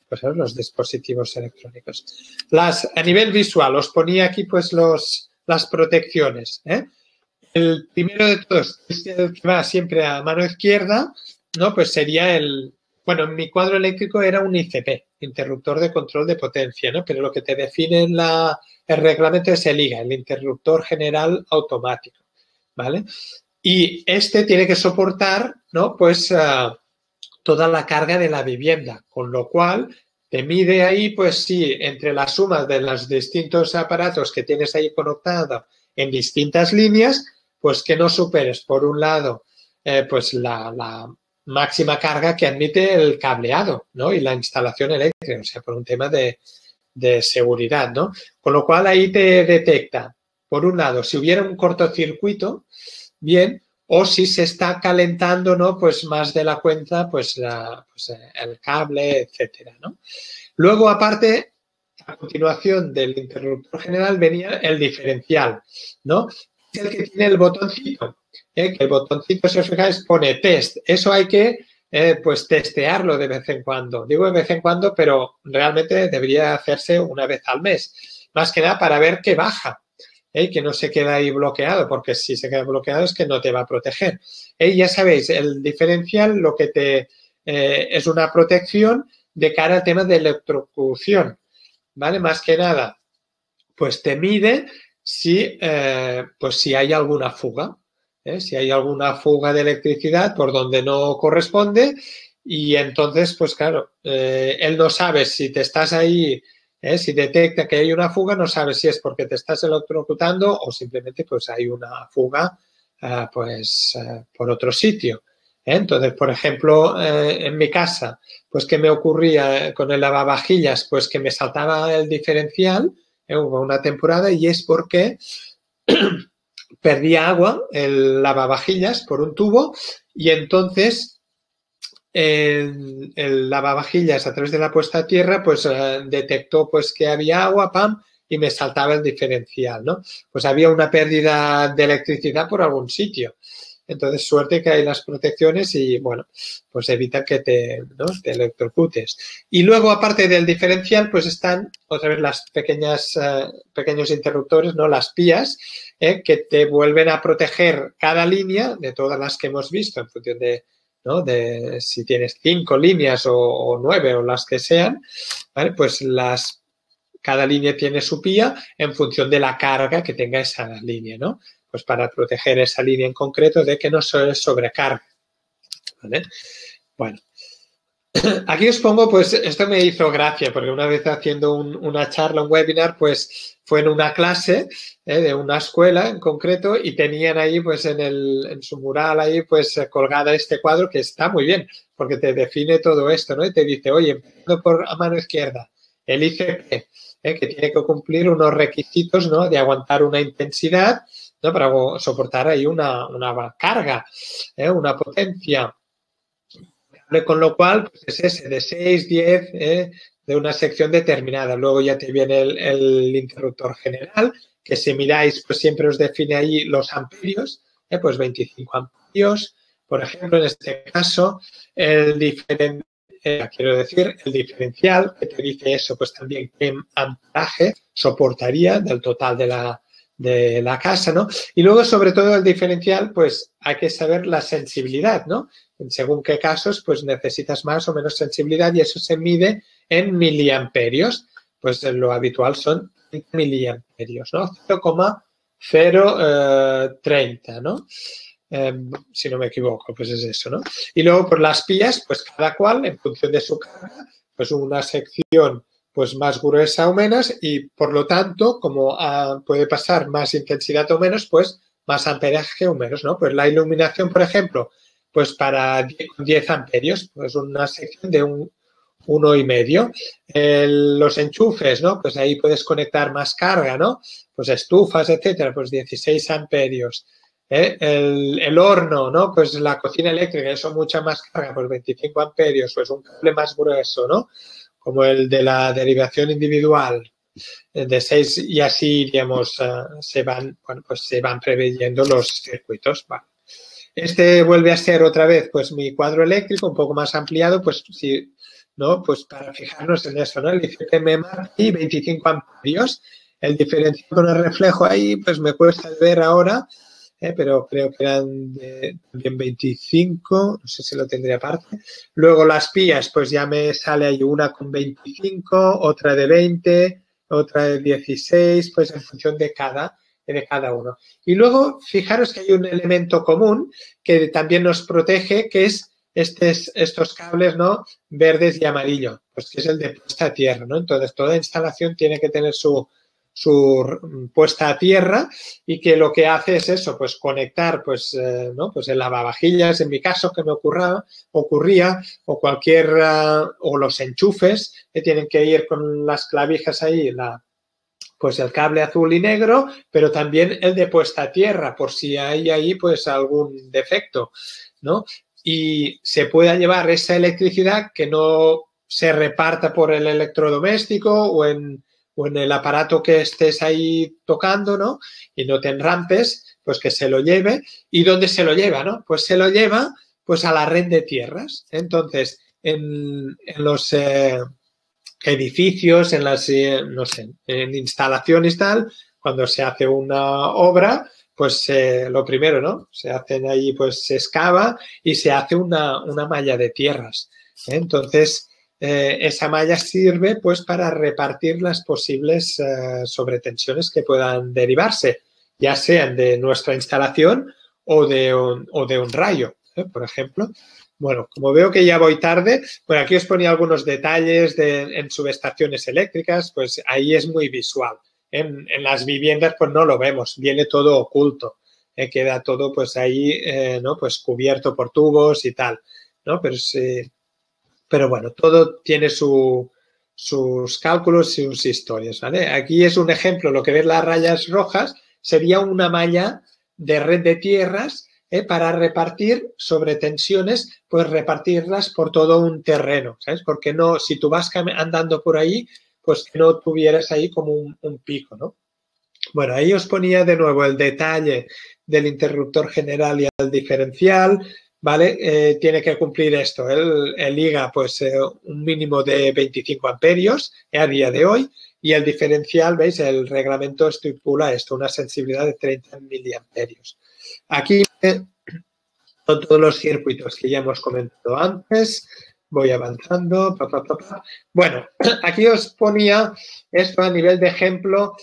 pues los dispositivos electrónicos. A nivel visual, os ponía aquí pues las protecciones. El primero de todos, el que va siempre a mano izquierda, ¿no? Pues sería bueno, en mi cuadro eléctrico era un ICP, interruptor de control de potencia, ¿no? Pero lo que te define en el reglamento es el IGA, el interruptor general automático, ¿vale? Y este tiene que soportar, ¿no? Pues toda la carga de la vivienda, con lo cual te mide ahí, pues sí, entre las sumas de los distintos aparatos que tienes ahí conectados en distintas líneas, pues que no superes, por un lado, pues la máxima carga que admite el cableado, ¿no? Y la instalación eléctrica, o sea, por un tema de seguridad, ¿no? Con lo cual ahí te detecta, por un lado, si hubiera un cortocircuito, bien, o si se está calentando, ¿no? Pues más de la cuenta, pues el cable, etcétera, ¿no? Luego, aparte, a continuación del interruptor general venía el diferencial, ¿no? Es el que tiene el botoncito, que el botoncito, si os fijáis, pone test. Eso hay que, pues, testearlo de vez en cuando. Digo de vez en cuando, pero realmente debería hacerse una vez al mes. Más que nada para ver qué baja. Que no se queda ahí bloqueado, porque si se queda bloqueado es que no te va a proteger. Ya sabéis, el diferencial lo que es una protección de cara al tema de electrocución, ¿vale? Más que nada, pues te mide si hay alguna fuga, si hay alguna fuga de electricidad por donde no corresponde y entonces, pues claro, él no sabe si te estás ahí. Si detecta que hay una fuga, no sabe si es porque te estás electrocutando o simplemente pues hay una fuga por otro sitio. Entonces, por ejemplo, en mi casa, pues ¿qué me ocurría con el lavavajillas? Pues que me saltaba el diferencial, hubo una temporada y es porque perdía agua el lavavajillas por un tubo y entonces el lavavajillas a través de la puesta a tierra pues detectó pues que había agua, ¡pam!, y me saltaba el diferencial, ¿no? Pues había una pérdida de electricidad por algún sitio. Entonces, suerte que hay las protecciones y, bueno, pues evita que te electrocutes. Y luego, aparte del diferencial, pues están otra vez las pequeños interruptores, ¿no? Las pías, que te vuelven a proteger cada línea de todas las que hemos visto en función de, ¿no?, de si tienes 5 líneas o 9 o las que sean, ¿vale? Pues cada línea tiene su pía en función de la carga que tenga esa línea, ¿no? Pues para proteger esa línea en concreto de que no se sobrecargue, ¿vale? Bueno, aquí os pongo, pues esto me hizo gracia porque una vez haciendo una charla, un webinar, pues fue en una clase de una escuela en concreto y tenían ahí pues en su mural ahí pues colgada este cuadro que está muy bien porque te define todo esto, ¿no? Y te dice, oye, empezando por a mano izquierda, el ICP, que tiene que cumplir unos requisitos, ¿no?, de aguantar una intensidad, ¿no?, para soportar ahí una carga, una potencia. Con lo cual, pues es ese de 6, 10, de una sección determinada. Luego ya te viene el interruptor general, que si miráis, pues siempre os define ahí los amperios, pues 25 amperios. Por ejemplo, en este caso, el diferencial, que te dice eso, pues también qué amperaje soportaría del total de la casa, ¿no? Y luego, sobre todo, el diferencial, pues hay que saber la sensibilidad, ¿no? En según qué casos, pues necesitas más o menos sensibilidad y eso se mide en miliamperios. Pues lo habitual son 30 miliamperios, ¿no? 0,030, ¿no? Si no me equivoco, pues es eso, ¿no? Y luego por las pías, pues cada cual, en función de su carga, pues una sección pues más gruesa o menos y por lo tanto, como puede pasar más intensidad o menos, pues más amperaje o menos, ¿no? Pues la iluminación, por ejemplo, pues para 10 amperios, pues una sección de 1,5. Los enchufes, ¿no? Pues ahí puedes conectar más carga, ¿no? Pues estufas, etcétera, pues 16 amperios. El horno, ¿no? Pues la cocina eléctrica, eso mucha más carga, pues 25 amperios, pues un cable más grueso, ¿no? Como el de la derivación individual de 6 y así, digamos, se van preveyendo los circuitos. Vale. Este vuelve a ser otra vez, pues mi cuadro eléctrico un poco más ampliado, pues si ¿no? Pues para fijarnos en eso, ¿no? El ICP y 25 amperios. El diferencial con el reflejo ahí, pues me cuesta ver ahora, pero creo que eran también 25, no sé si lo tendré aparte. Luego las pías, pues ya me sale ahí una con 25, otra de 20, otra de 16, pues en función de cada uno. Y luego, fijaros que hay un elemento común que también nos protege, que es estos cables, ¿no? Verdes y amarillo, pues que es el de puesta a tierra, ¿no? Entonces, toda instalación tiene que tener su puesta a tierra y que lo que hace es eso, pues conectar, pues, ¿no? Pues el lavavajillas, en mi caso, que me ocurría, o cualquier, o los enchufes que tienen que ir con las clavijas ahí, pues el cable azul y negro, pero también el de puesta a tierra, por si hay ahí, pues, algún defecto, ¿no? Y se pueda llevar esa electricidad que no se reparta por el electrodoméstico o en el aparato que estés ahí tocando, ¿no? Y no te enrampes, pues que se lo lleve. ¿Y dónde se lo lleva, no? Pues se lo lleva, pues a la red de tierras. Entonces, en los edificios, en las, no sé, en instalaciones tal, cuando se hace una obra, pues lo primero, ¿no? Se hacen ahí, pues se excava y se hace una malla de tierras. Entonces, esa malla sirve pues para repartir las posibles sobretensiones que puedan derivarse, ya sean de nuestra instalación o de un rayo, por ejemplo. Bueno, como veo que ya voy tarde, pues aquí os ponía algunos detalles en subestaciones eléctricas, pues ahí es muy visual. En las viviendas pues no lo vemos, viene todo oculto, queda todo pues ahí, ¿no? Pues cubierto por tubos y tal, ¿no? Pero bueno, todo tiene sus cálculos y sus historias, ¿vale? Aquí es un ejemplo, lo que ves las rayas rojas sería una malla de red de tierras para repartir sobre tensiones, pues repartirlas por todo un terreno, ¿sabes? Porque no, si tú vas andando por ahí, pues que no tuvieras ahí como un pico, ¿no? Bueno, ahí os ponía de nuevo el detalle del interruptor general y el diferencial, ¿vale? Tiene que cumplir esto, el IGA, pues un mínimo de 25 amperios a día de hoy, y el diferencial, ¿veis? El reglamento estipula esto, una sensibilidad de 30 miliamperios. Aquí son todos los circuitos que ya hemos comentado antes. Voy avanzando. Bueno, aquí os ponía esto a nivel de ejemplo.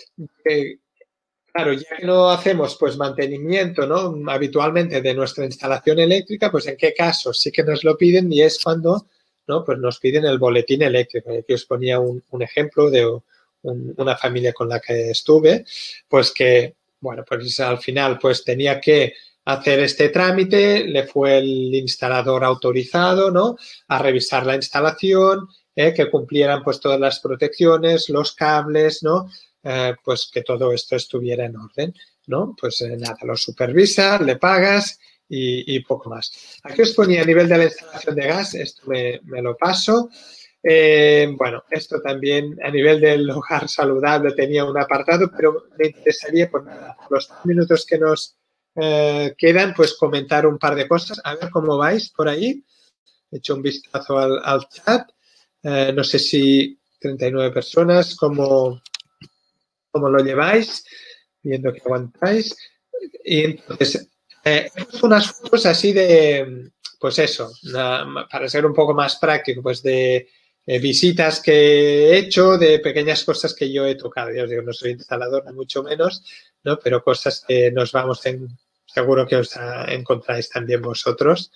Claro, ya que no hacemos pues mantenimiento, ¿no? Habitualmente de nuestra instalación eléctrica, pues en qué casos sí que nos lo piden, y es cuando, ¿no? Pues nos piden el boletín eléctrico. Aquí os ponía un ejemplo de una familia con la que estuve, pues que, bueno, pues al final pues tenía que hacer este trámite, le fue el instalador autorizado, ¿no? A revisar la instalación, que cumplieran pues todas las protecciones, los cables, ¿no? Pues que todo esto estuviera en orden, ¿no? Pues nada, lo supervisa, le pagas y poco más. Aquí os ponía a nivel de la instalación de gas, esto me lo paso. Bueno, esto también a nivel del hogar saludable tenía un apartado, pero me interesaría, por nada, los 3 minutos que nos quedan, pues comentar un par de cosas. A ver cómo vais por ahí. He hecho un vistazo al chat. No sé si 39 personas, ¿cómo lo lleváis? Viendo que aguantáis. Y entonces, unas fotos así de, pues eso, para ser un poco más práctico, pues de visitas que he hecho, de pequeñas cosas que yo he tocado. Ya os digo, no soy instalador, ni mucho menos, ¿no? Pero cosas que nos vamos seguro que os encontráis también vosotros.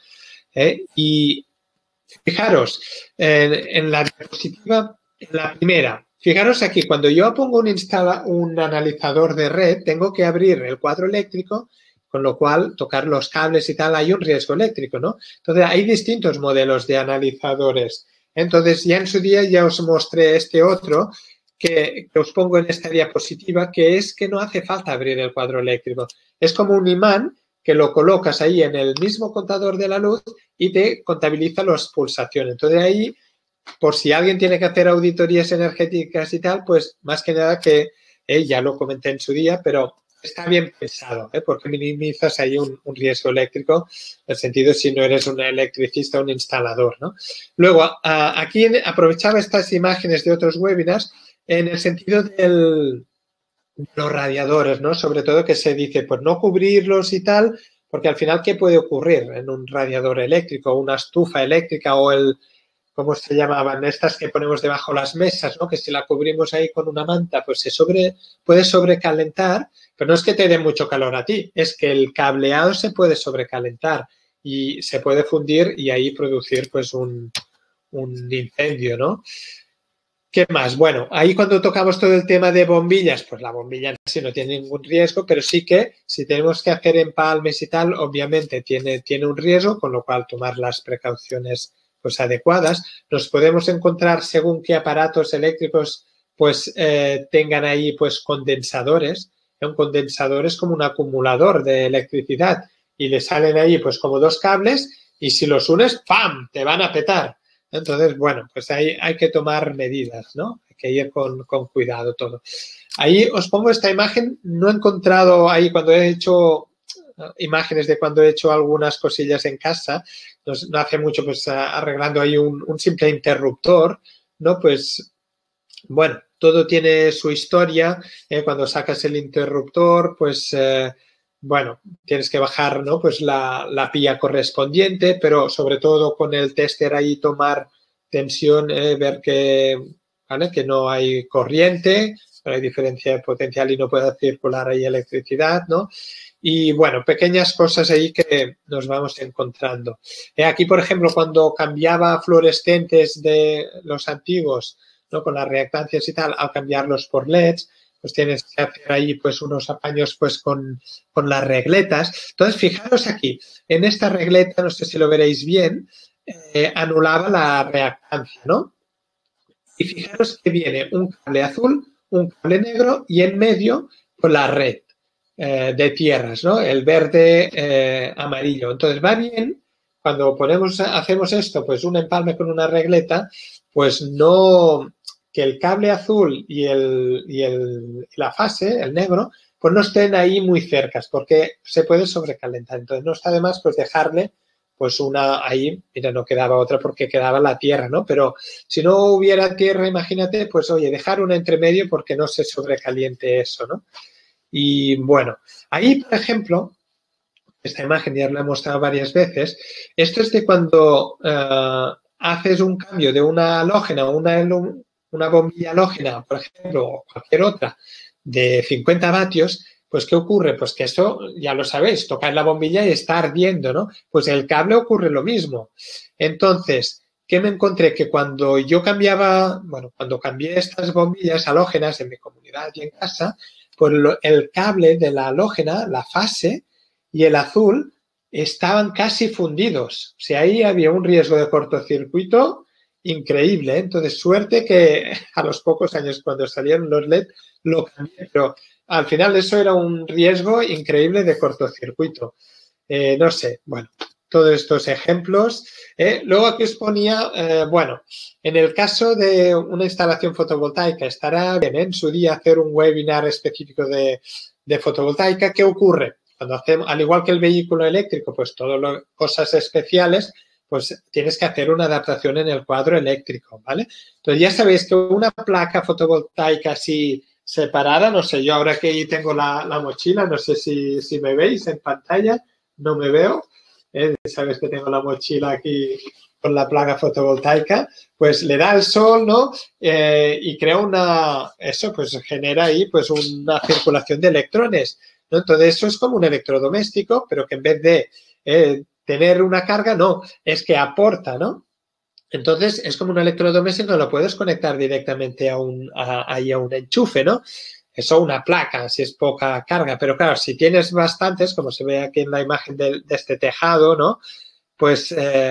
Y fijaros, en la diapositiva, en la primera, fijaros aquí, cuando yo pongo un analizador de red, tengo que abrir el cuadro eléctrico, con lo cual tocar los cables y tal, hay un riesgo eléctrico, ¿no? Entonces, hay distintos modelos de analizadores. Entonces, ya en su día ya os mostré este otro que os pongo en esta diapositiva, que es que no hace falta abrir el cuadro eléctrico. Es como un imán que lo colocas ahí en el mismo contador de la luz y te contabiliza las pulsaciones. Entonces, ahí, por si alguien tiene que hacer auditorías energéticas y tal, pues más que nada que, ya lo comenté en su día, pero está bien pensado, porque minimizas ahí un riesgo eléctrico, en el sentido si no eres un electricista o un instalador, ¿no? Luego, aquí aprovechaba estas imágenes de otros webinars en el sentido de los radiadores, ¿no? Sobre todo que se dice, pues no cubrirlos y tal, porque al final, ¿qué puede ocurrir en un radiador eléctrico, una estufa eléctrica o ¿cómo se llamaban? Estas que ponemos debajo las mesas, ¿no? Que si la cubrimos ahí con una manta, pues puede sobrecalentar, pero no es que te dé mucho calor a ti, es que el cableado se puede sobrecalentar y se puede fundir y ahí producir pues un incendio, ¿no? ¿Qué más? Bueno, ahí cuando tocamos todo el tema de bombillas, pues la bombilla en sí no tiene ningún riesgo, pero sí que si tenemos que hacer empalmes y tal, obviamente tiene un riesgo, con lo cual tomar las precauciones pues adecuadas. Nos podemos encontrar según qué aparatos eléctricos pues tengan ahí pues condensadores. Un condensador es como un acumulador de electricidad y le salen ahí pues como dos cables y si los unes, ¡pam!, te van a petar. Entonces, bueno, pues ahí hay que tomar medidas, ¿no? Hay que ir con cuidado todo. Ahí os pongo esta imagen. No he encontrado ahí cuando he hecho imágenes de cuando he hecho algunas cosillas en casa. No hace mucho, pues arreglando ahí un simple interruptor, ¿no? Pues, bueno, todo tiene su historia. Cuando sacas el interruptor, pues... bueno, tienes que bajar, ¿no? Pues la pilla correspondiente, pero sobre todo con el tester ahí tomar tensión, ver que, ¿vale? Que no hay corriente, no hay diferencia de potencial y no puede circular ahí electricidad, ¿no? Y bueno, pequeñas cosas ahí que nos vamos encontrando. Aquí, por ejemplo, cuando cambiaba fluorescentes de los antiguos, ¿no? Con las reactancias y tal, al cambiarlos por LEDs, pues tienes que hacer ahí pues unos apaños pues con las regletas. Entonces, fijaros aquí, en esta regleta, no sé si lo veréis bien, anulaba la reactancia, ¿no? Y fijaros que viene un cable azul, un cable negro y en medio pues la red de tierras, ¿no? El verde amarillo. Entonces, va bien cuando hacemos esto, pues un empalme con una regleta, pues no... que el cable azul y la fase, el negro, pues no estén ahí muy cercas porque se puede sobrecalentar. Entonces, no está de más pues dejarle pues una ahí, mira, no quedaba otra porque quedaba la tierra, ¿no? Pero si no hubiera tierra, imagínate, pues oye, dejar una entre medio porque no se sobrecaliente eso, ¿no? Y bueno, ahí, por ejemplo, esta imagen ya la he mostrado varias veces, esto es de cuando haces un cambio de una halógena a una bombilla halógena, por ejemplo, o cualquier otra, de 50 vatios, pues ¿qué ocurre? Pues que esto, ya lo sabéis, tocas la bombilla y está ardiendo, ¿no? Pues el cable ocurre lo mismo. Entonces, ¿qué me encontré? Que cuando yo cuando cambié estas bombillas halógenas en mi comunidad y en casa, pues el cable de la halógena, la fase y el azul estaban casi fundidos. O sea, ahí había un riesgo de cortocircuito increíble. Entonces, suerte que a los pocos años cuando salieron los LED lo cambié, pero al final eso era un riesgo increíble de cortocircuito. No sé, bueno, todos estos ejemplos. Luego aquí os ponía, bueno, en el caso de una instalación fotovoltaica, estará bien en su día hacer un webinar específico de fotovoltaica. ¿Qué ocurre? Cuando hacemos, al igual que el vehículo eléctrico, pues todas cosas especiales, pues tienes que hacer una adaptación en el cuadro eléctrico, ¿vale? Entonces ya sabéis que una placa fotovoltaica así separada, no sé, yo ahora que tengo la mochila, no sé si me veis en pantalla, no me veo, sabes que tengo la mochila aquí con la placa fotovoltaica, pues le da el sol, ¿no? Y crea pues genera ahí pues una circulación de electrones, ¿no? Entonces eso es como un electrodoméstico, pero que en vez de tener una carga, no, es que aporta, ¿no? Entonces, es como un electrodoméstico, lo puedes conectar directamente a un enchufe, ¿no? Eso una placa, si es poca carga. Pero claro, si tienes bastantes, como se ve aquí en la imagen de este tejado, ¿no? Pues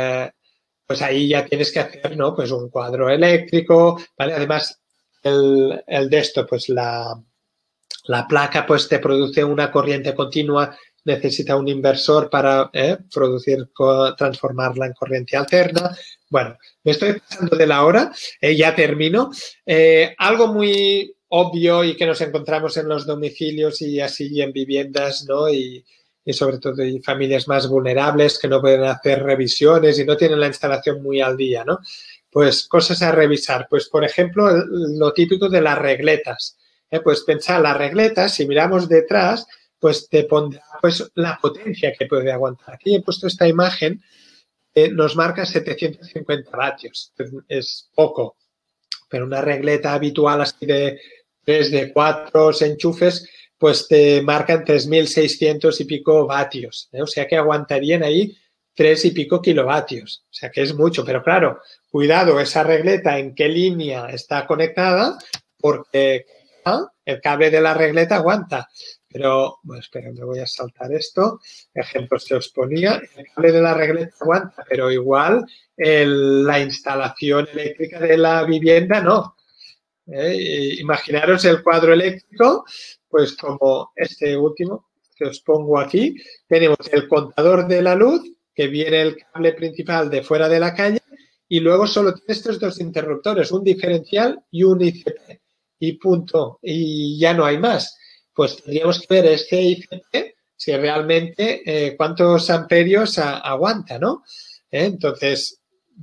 ahí ya tienes que hacer, ¿no? Pues un cuadro eléctrico, ¿vale? Además, el de esto, pues la placa pues te produce una corriente continua, necesita un inversor para transformarla en corriente alterna. Bueno, me estoy pasando de la hora, ya termino. Algo muy obvio y que nos encontramos en los domicilios y así en viviendas, ¿no? Y sobre todo en familias más vulnerables que no pueden hacer revisiones y no tienen la instalación muy al día, ¿no? Pues cosas a revisar. Pues, por ejemplo, lo típico de las regletas. Pues pensar las regletas, si miramos detrás, pues te pondrá pues, la potencia que puede aguantar. Aquí he puesto esta imagen, nos marca 750 vatios. Es poco, pero una regleta habitual así de 3, de 4 enchufes, pues te marcan 3.600 y pico vatios. O sea que aguantarían ahí 3 y pico kilovatios. O sea que es mucho, pero claro, cuidado esa regleta en qué línea está conectada, porque el cable de la regleta aguanta. Pero, bueno, espera, me voy a saltar esto. Ejemplos que os ponía. El cable de la regleta aguanta, pero igual la instalación eléctrica de la vivienda no. Imaginaros el cuadro eléctrico, pues como este último que os pongo aquí. Tenemos el contador de la luz, que viene el cable principal de fuera de la calle, y luego solo tiene estos dos interruptores, un diferencial y un ICP. Y punto. Y ya no hay más. Pues tendríamos que ver este ICP si realmente cuántos amperios aguanta, ¿no? Entonces,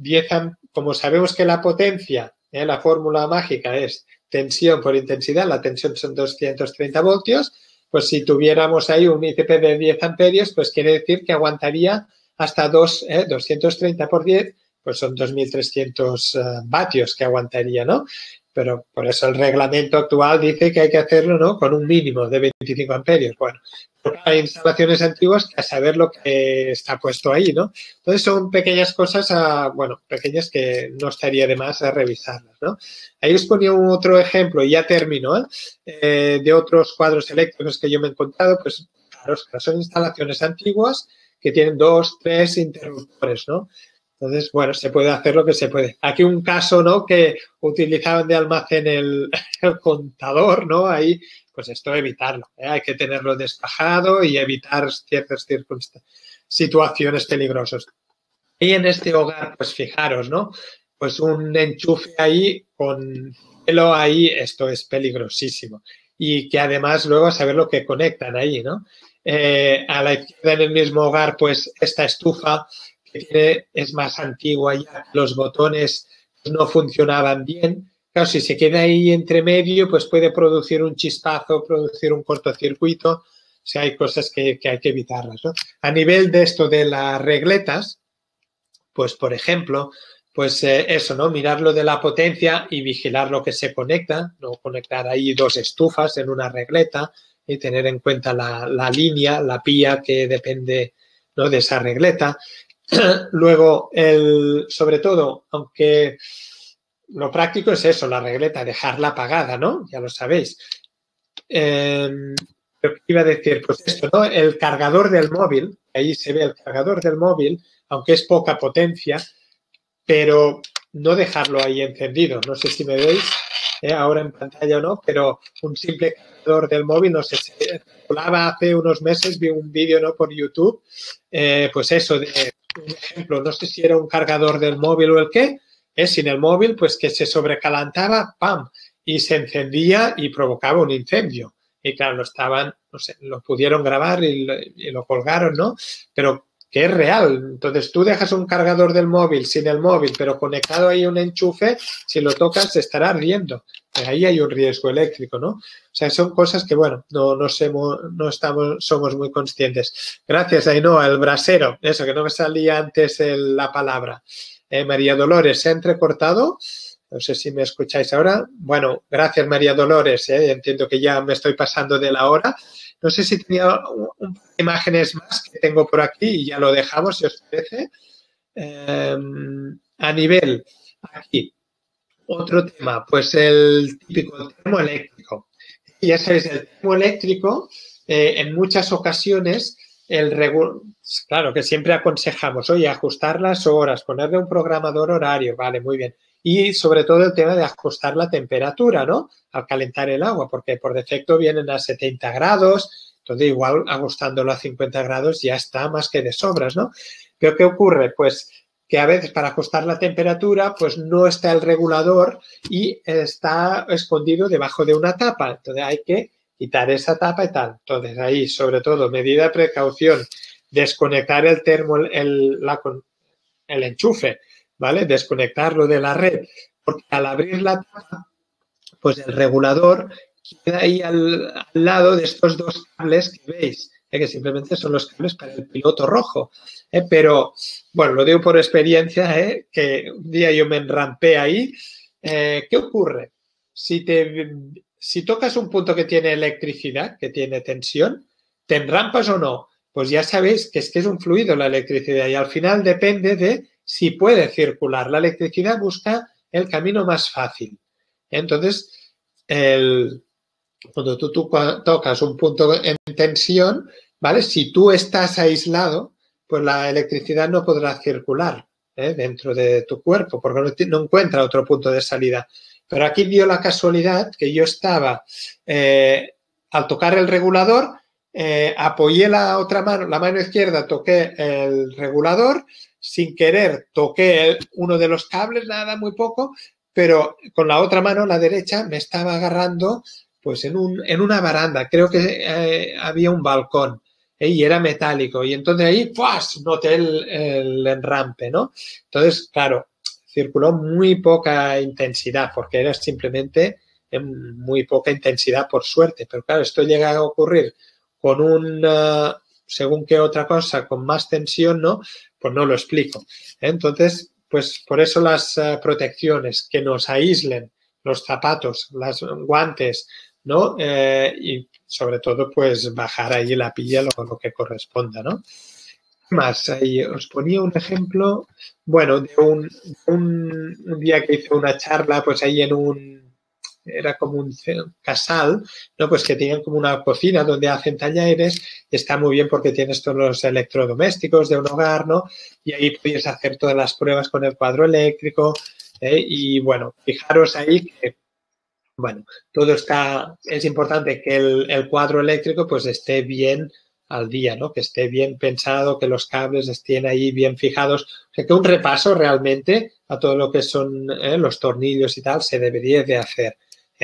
como sabemos que la potencia, la fórmula mágica es tensión por intensidad, la tensión son 230 voltios, pues si tuviéramos ahí un ICP de 10 amperios, pues quiere decir que aguantaría hasta 230 por 10, pues son 2.300 vatios que aguantaría, ¿no? Pero por eso el reglamento actual dice que hay que hacerlo, ¿no? Con un mínimo de 25 amperios. Bueno, hay instalaciones antiguas que a saber lo que está puesto ahí, ¿no? Entonces son pequeñas cosas, bueno, pequeñas que no estaría de más a revisarlas, ¿no? Ahí os ponía un otro ejemplo, y ya termino, de otros cuadros eléctricos que yo me he encontrado, pues claro, son instalaciones antiguas que tienen 2, 3 interruptores, ¿no? Entonces, bueno, se puede hacer lo que se puede. Aquí un caso, ¿no? Que utilizaban de almacén el contador, ¿no? Ahí, pues esto evitarlo. Hay que tenerlo despejado y evitar ciertas situaciones peligrosas. Y en este hogar, pues fijaros, ¿no? Pues un enchufe ahí con hielo ahí, esto es peligrosísimo. Y que además luego a saber lo que conectan ahí, ¿no? A la izquierda en el mismo hogar, pues esta estufa que es más antigua ya, los botones no funcionaban bien. Claro, si se queda ahí entre medio, pues puede producir un chispazo, producir un cortocircuito. O sea, hay cosas que hay que evitarlas, ¿no? A nivel de esto de las regletas, pues, por ejemplo, pues eso, ¿no? Mirarlo de la potencia y vigilar lo que se conecta, no conectar ahí dos estufas en una regleta y tener en cuenta la línea, la pía que depende, ¿no? De esa regleta. Luego, sobre todo, aunque lo práctico es eso, la regleta, dejarla apagada, ¿no? Ya lo sabéis. Pero ¿qué iba a decir? Pues esto, ¿no? El cargador del móvil, ahí se ve el cargador del móvil, aunque es poca potencia, pero no dejarlo ahí encendido. No sé si me veis ahora en pantalla o no, pero un simple cargador del móvil, no sé, se hablaba hace unos meses, vi un vídeo, ¿no? Por YouTube, pues eso, de un ejemplo, no sé si era un cargador del móvil o el qué, sin el móvil, pues que se sobrecalentaba, ¡pam! Y se encendía y provocaba un incendio. Y claro, no sé, lo pudieron grabar y lo colgaron, ¿no? Pero que es real. Entonces, tú dejas un cargador del móvil sin el móvil, pero conectado ahí un enchufe, si lo tocas, se estará ardiendo. Ahí hay un riesgo eléctrico, ¿no? O sea, son cosas que, bueno, somos muy conscientes. Gracias, Ainhoa, el brasero. Eso, que no me salía antes la palabra. María Dolores, ¿se ha entrecortado? No sé si me escucháis ahora. Bueno, gracias, María Dolores. Entiendo que ya me estoy pasando de la hora. No sé si tenía un par de imágenes más que tengo por aquí y ya lo dejamos, si os parece. A nivel, aquí, otro tema, pues el típico termoeléctrico. Ya sabéis, el termoeléctrico, en muchas ocasiones, claro que siempre aconsejamos, oye, ajustar las horas, ponerle un programador horario, vale, muy bien. Y sobre todo el tema de ajustar la temperatura, ¿no? Al calentar el agua, porque por defecto vienen a 70 grados, entonces igual ajustándolo a 50 grados ya está más que de sobras, ¿no? Pero ¿qué ocurre? Pues que a veces para ajustar la temperatura pues no está el regulador y está escondido debajo de una tapa. Entonces hay que quitar esa tapa y tal. Entonces ahí, sobre todo, medida de precaución, desconectar el el enchufe, ¿vale? Desconectarlo de la red, porque al abrir la tapa, pues el regulador queda ahí al lado de estos dos cables que veis, que simplemente son los cables para el piloto rojo. Pero, bueno, lo digo por experiencia, que un día yo me enrampé ahí. ¿Qué ocurre? Si tocas un punto que tiene electricidad, que tiene tensión, ¿te enrampas o no? Pues ya sabéis que es un fluido la electricidad y al final depende de si puede circular. La electricidad busca el camino más fácil. Entonces, cuando tú tocas un punto en tensión, ¿vale? Si tú estás aislado, pues la electricidad no podrá circular dentro de tu cuerpo porque no encuentra otro punto de salida. Pero aquí dio la casualidad que yo estaba, al tocar el regulador, apoyé la otra mano, la mano izquierda, toqué el regulador, sin querer toqué uno de los cables, nada, muy poco, pero con la otra mano, la derecha, me estaba agarrando pues en una baranda. Creo que había un balcón y era metálico. Y entonces ahí, ¡pues!, noté el enrampe, ¿no? Entonces, claro, circuló muy poca intensidad porque era simplemente muy poca intensidad por suerte. Pero claro, esto llega a ocurrir con según qué otra cosa, con más tensión, ¿no? Pues no lo explico. Entonces, pues por eso las protecciones que nos aíslen, los zapatos, los guantes, ¿no? Y sobre todo, pues bajar ahí la pilla lo que corresponda, ¿no? Más, ahí os ponía un ejemplo, bueno, de un día que hice una charla, pues ahí era como un casal, ¿no? Pues que tienen como una cocina donde hacen talleres y está muy bien porque tienes todos los electrodomésticos de un hogar, ¿no? Y ahí puedes hacer todas las pruebas con el cuadro eléctrico y bueno, fijaros ahí que, bueno, todo es importante que el cuadro eléctrico pues esté bien al día, ¿no? Que esté bien pensado, que los cables estén ahí bien fijados. O sea, que un repaso realmente a todo lo que son los tornillos y tal se debería de hacer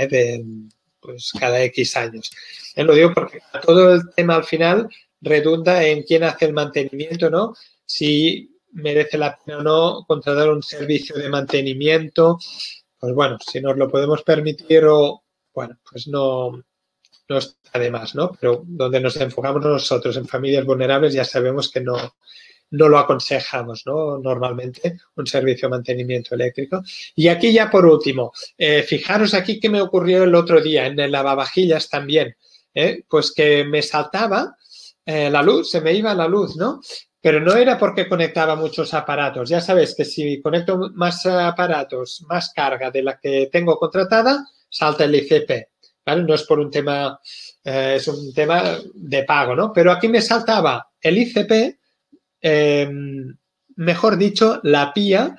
pues cada X años. Lo digo porque todo el tema al final redunda en quién hace el mantenimiento, ¿no? Si merece la pena o no contratar un servicio de mantenimiento. Pues bueno, si nos lo podemos permitir bueno, pues no está de más, ¿no? Pero donde nos enfocamos nosotros en familias vulnerables ya sabemos que no lo aconsejamos, ¿no? Normalmente un servicio de mantenimiento eléctrico. Y aquí ya por último, fijaros aquí qué me ocurrió el otro día en el lavavajillas también, pues que me saltaba la luz, se me iba la luz, ¿no? Pero no era porque conectaba muchos aparatos. Ya sabéis que si conecto más aparatos, más carga de la que tengo contratada, salta el ICP. ¿Vale? No es por un tema, es un tema de pago, ¿no? Pero aquí me saltaba el ICP, mejor dicho, la pía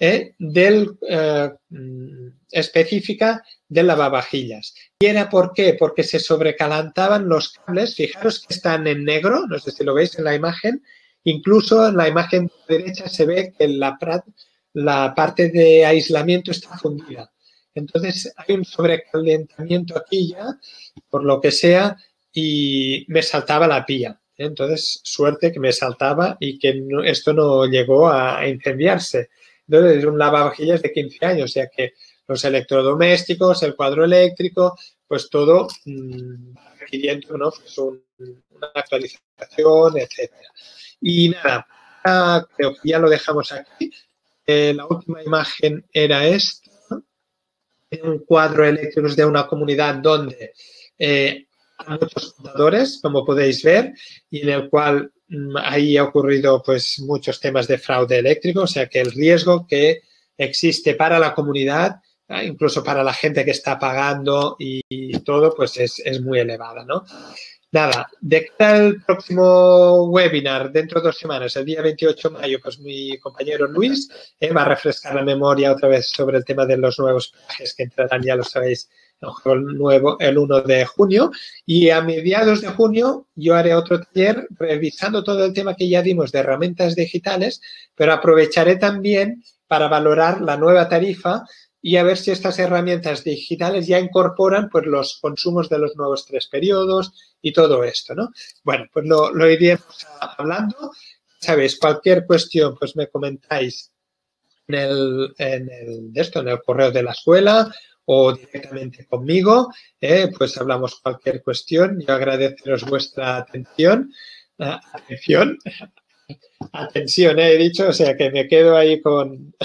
específica del lavavajillas. ¿Y era por qué? Porque se sobrecalantaban los cables. Fijaros que están en negro, no sé si lo veis en la imagen. Incluso en la imagen derecha se ve que la parte de aislamiento está fundida. Entonces hay un sobrecalentamiento aquí ya, por lo que sea, y me saltaba la pía. Entonces, suerte que me saltaba y que esto no llegó a incendiarse. Entonces, es un lavavajillas de 15 años, o sea que los electrodomésticos, el cuadro eléctrico, pues todo requiriendo, ¿no? Pues una actualización, etcétera. Y nada, creo que ya lo dejamos aquí. La última imagen era esta. Un cuadro eléctrico de una comunidad donde hay muchos contadores, como podéis ver, y en el cual ahí ha ocurrido pues muchos temas de fraude eléctrico, o sea que el riesgo que existe para la comunidad, incluso para la gente que está pagando y todo, pues es muy elevada, ¿no? Nada, de cara al próximo webinar, dentro de 2 semanas, el día 28 de mayo, pues mi compañero Luis va a refrescar la memoria otra vez sobre el tema de los nuevos peajes que entrarán, ya lo sabéis, el 1 de junio, y a mediados de junio yo haré otro taller revisando todo el tema que ya dimos de herramientas digitales, pero aprovecharé también para valorar la nueva tarifa y a ver si estas herramientas digitales ya incorporan pues, los consumos de los nuevos 3 periodos y todo esto, ¿no? Bueno, pues lo iremos hablando. Sabéis, cualquier cuestión, pues me comentáis en el correo de la escuela o directamente conmigo, pues hablamos cualquier cuestión. Yo agradeceros vuestra atención. Atención, he dicho, o sea que me quedo ahí con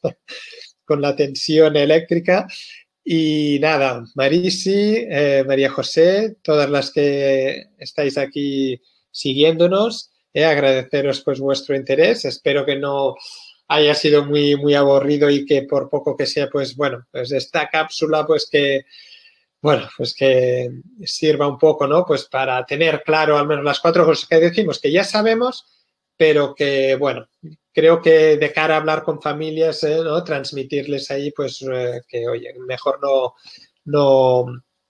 la tensión eléctrica. Y nada, Marisi, María José, todas las que estáis aquí siguiéndonos, agradeceros pues vuestro interés. Espero que no haya sido muy, muy aburrido y que por poco que sea, pues bueno, pues esta cápsula, pues que, bueno, pues que sirva un poco, ¿no? Pues para tener claro al menos las 4 cosas que decimos, que ya sabemos, pero que, bueno, creo que de cara a hablar con familias, ¿no? Transmitirles ahí, pues, que, oye, mejor no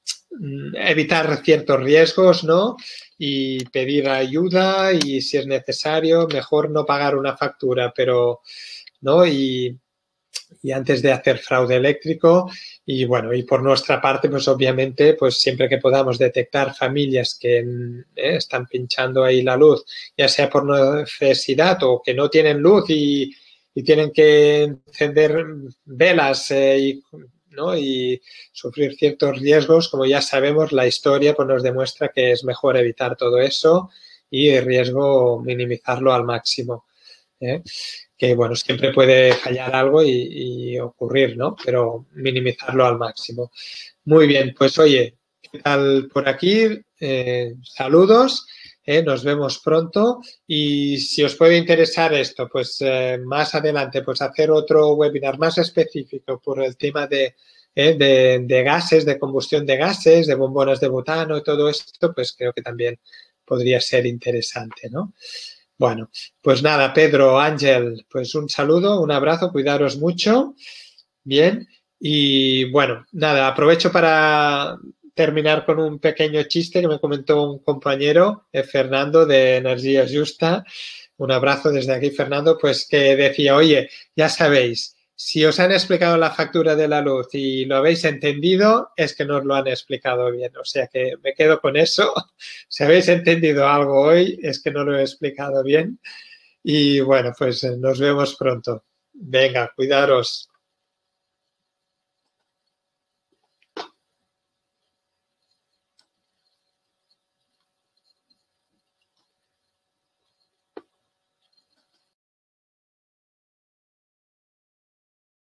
evitar ciertos riesgos, ¿no? Y pedir ayuda y, si es necesario, mejor no pagar una factura, pero, ¿no? Y antes de hacer fraude eléctrico. Y bueno, y por nuestra parte, pues obviamente, pues siempre que podamos detectar familias que están pinchando ahí la luz, ya sea por necesidad o que no tienen luz y tienen que encender velas ¿no? Y sufrir ciertos riesgos, como ya sabemos, la historia pues nos demuestra que es mejor evitar todo eso y el riesgo minimizarlo al máximo. Que, bueno, siempre puede fallar algo y ocurrir, ¿no? Pero minimizarlo al máximo. Muy bien, pues oye, ¿qué tal por aquí? Saludos, nos vemos pronto y si os puede interesar esto, pues más adelante, pues hacer otro webinar más específico por el tema de gases, de combustión de gases, de bombonas de butano y todo esto, pues creo que también podría ser interesante, ¿no? Bueno, pues nada, Pedro, Ángel, pues un saludo, un abrazo, cuidaros mucho. Bien, y bueno, nada, aprovecho para terminar con un pequeño chiste que me comentó un compañero, Fernando, de Energía Justa. Un abrazo desde aquí, Fernando, pues que decía, oye, ya sabéis, si os han explicado la factura de la luz y lo habéis entendido, es que no os lo han explicado bien. O sea que me quedo con eso. Si habéis entendido algo hoy, es que no lo he explicado bien. Y bueno, pues nos vemos pronto. Venga, cuidaros.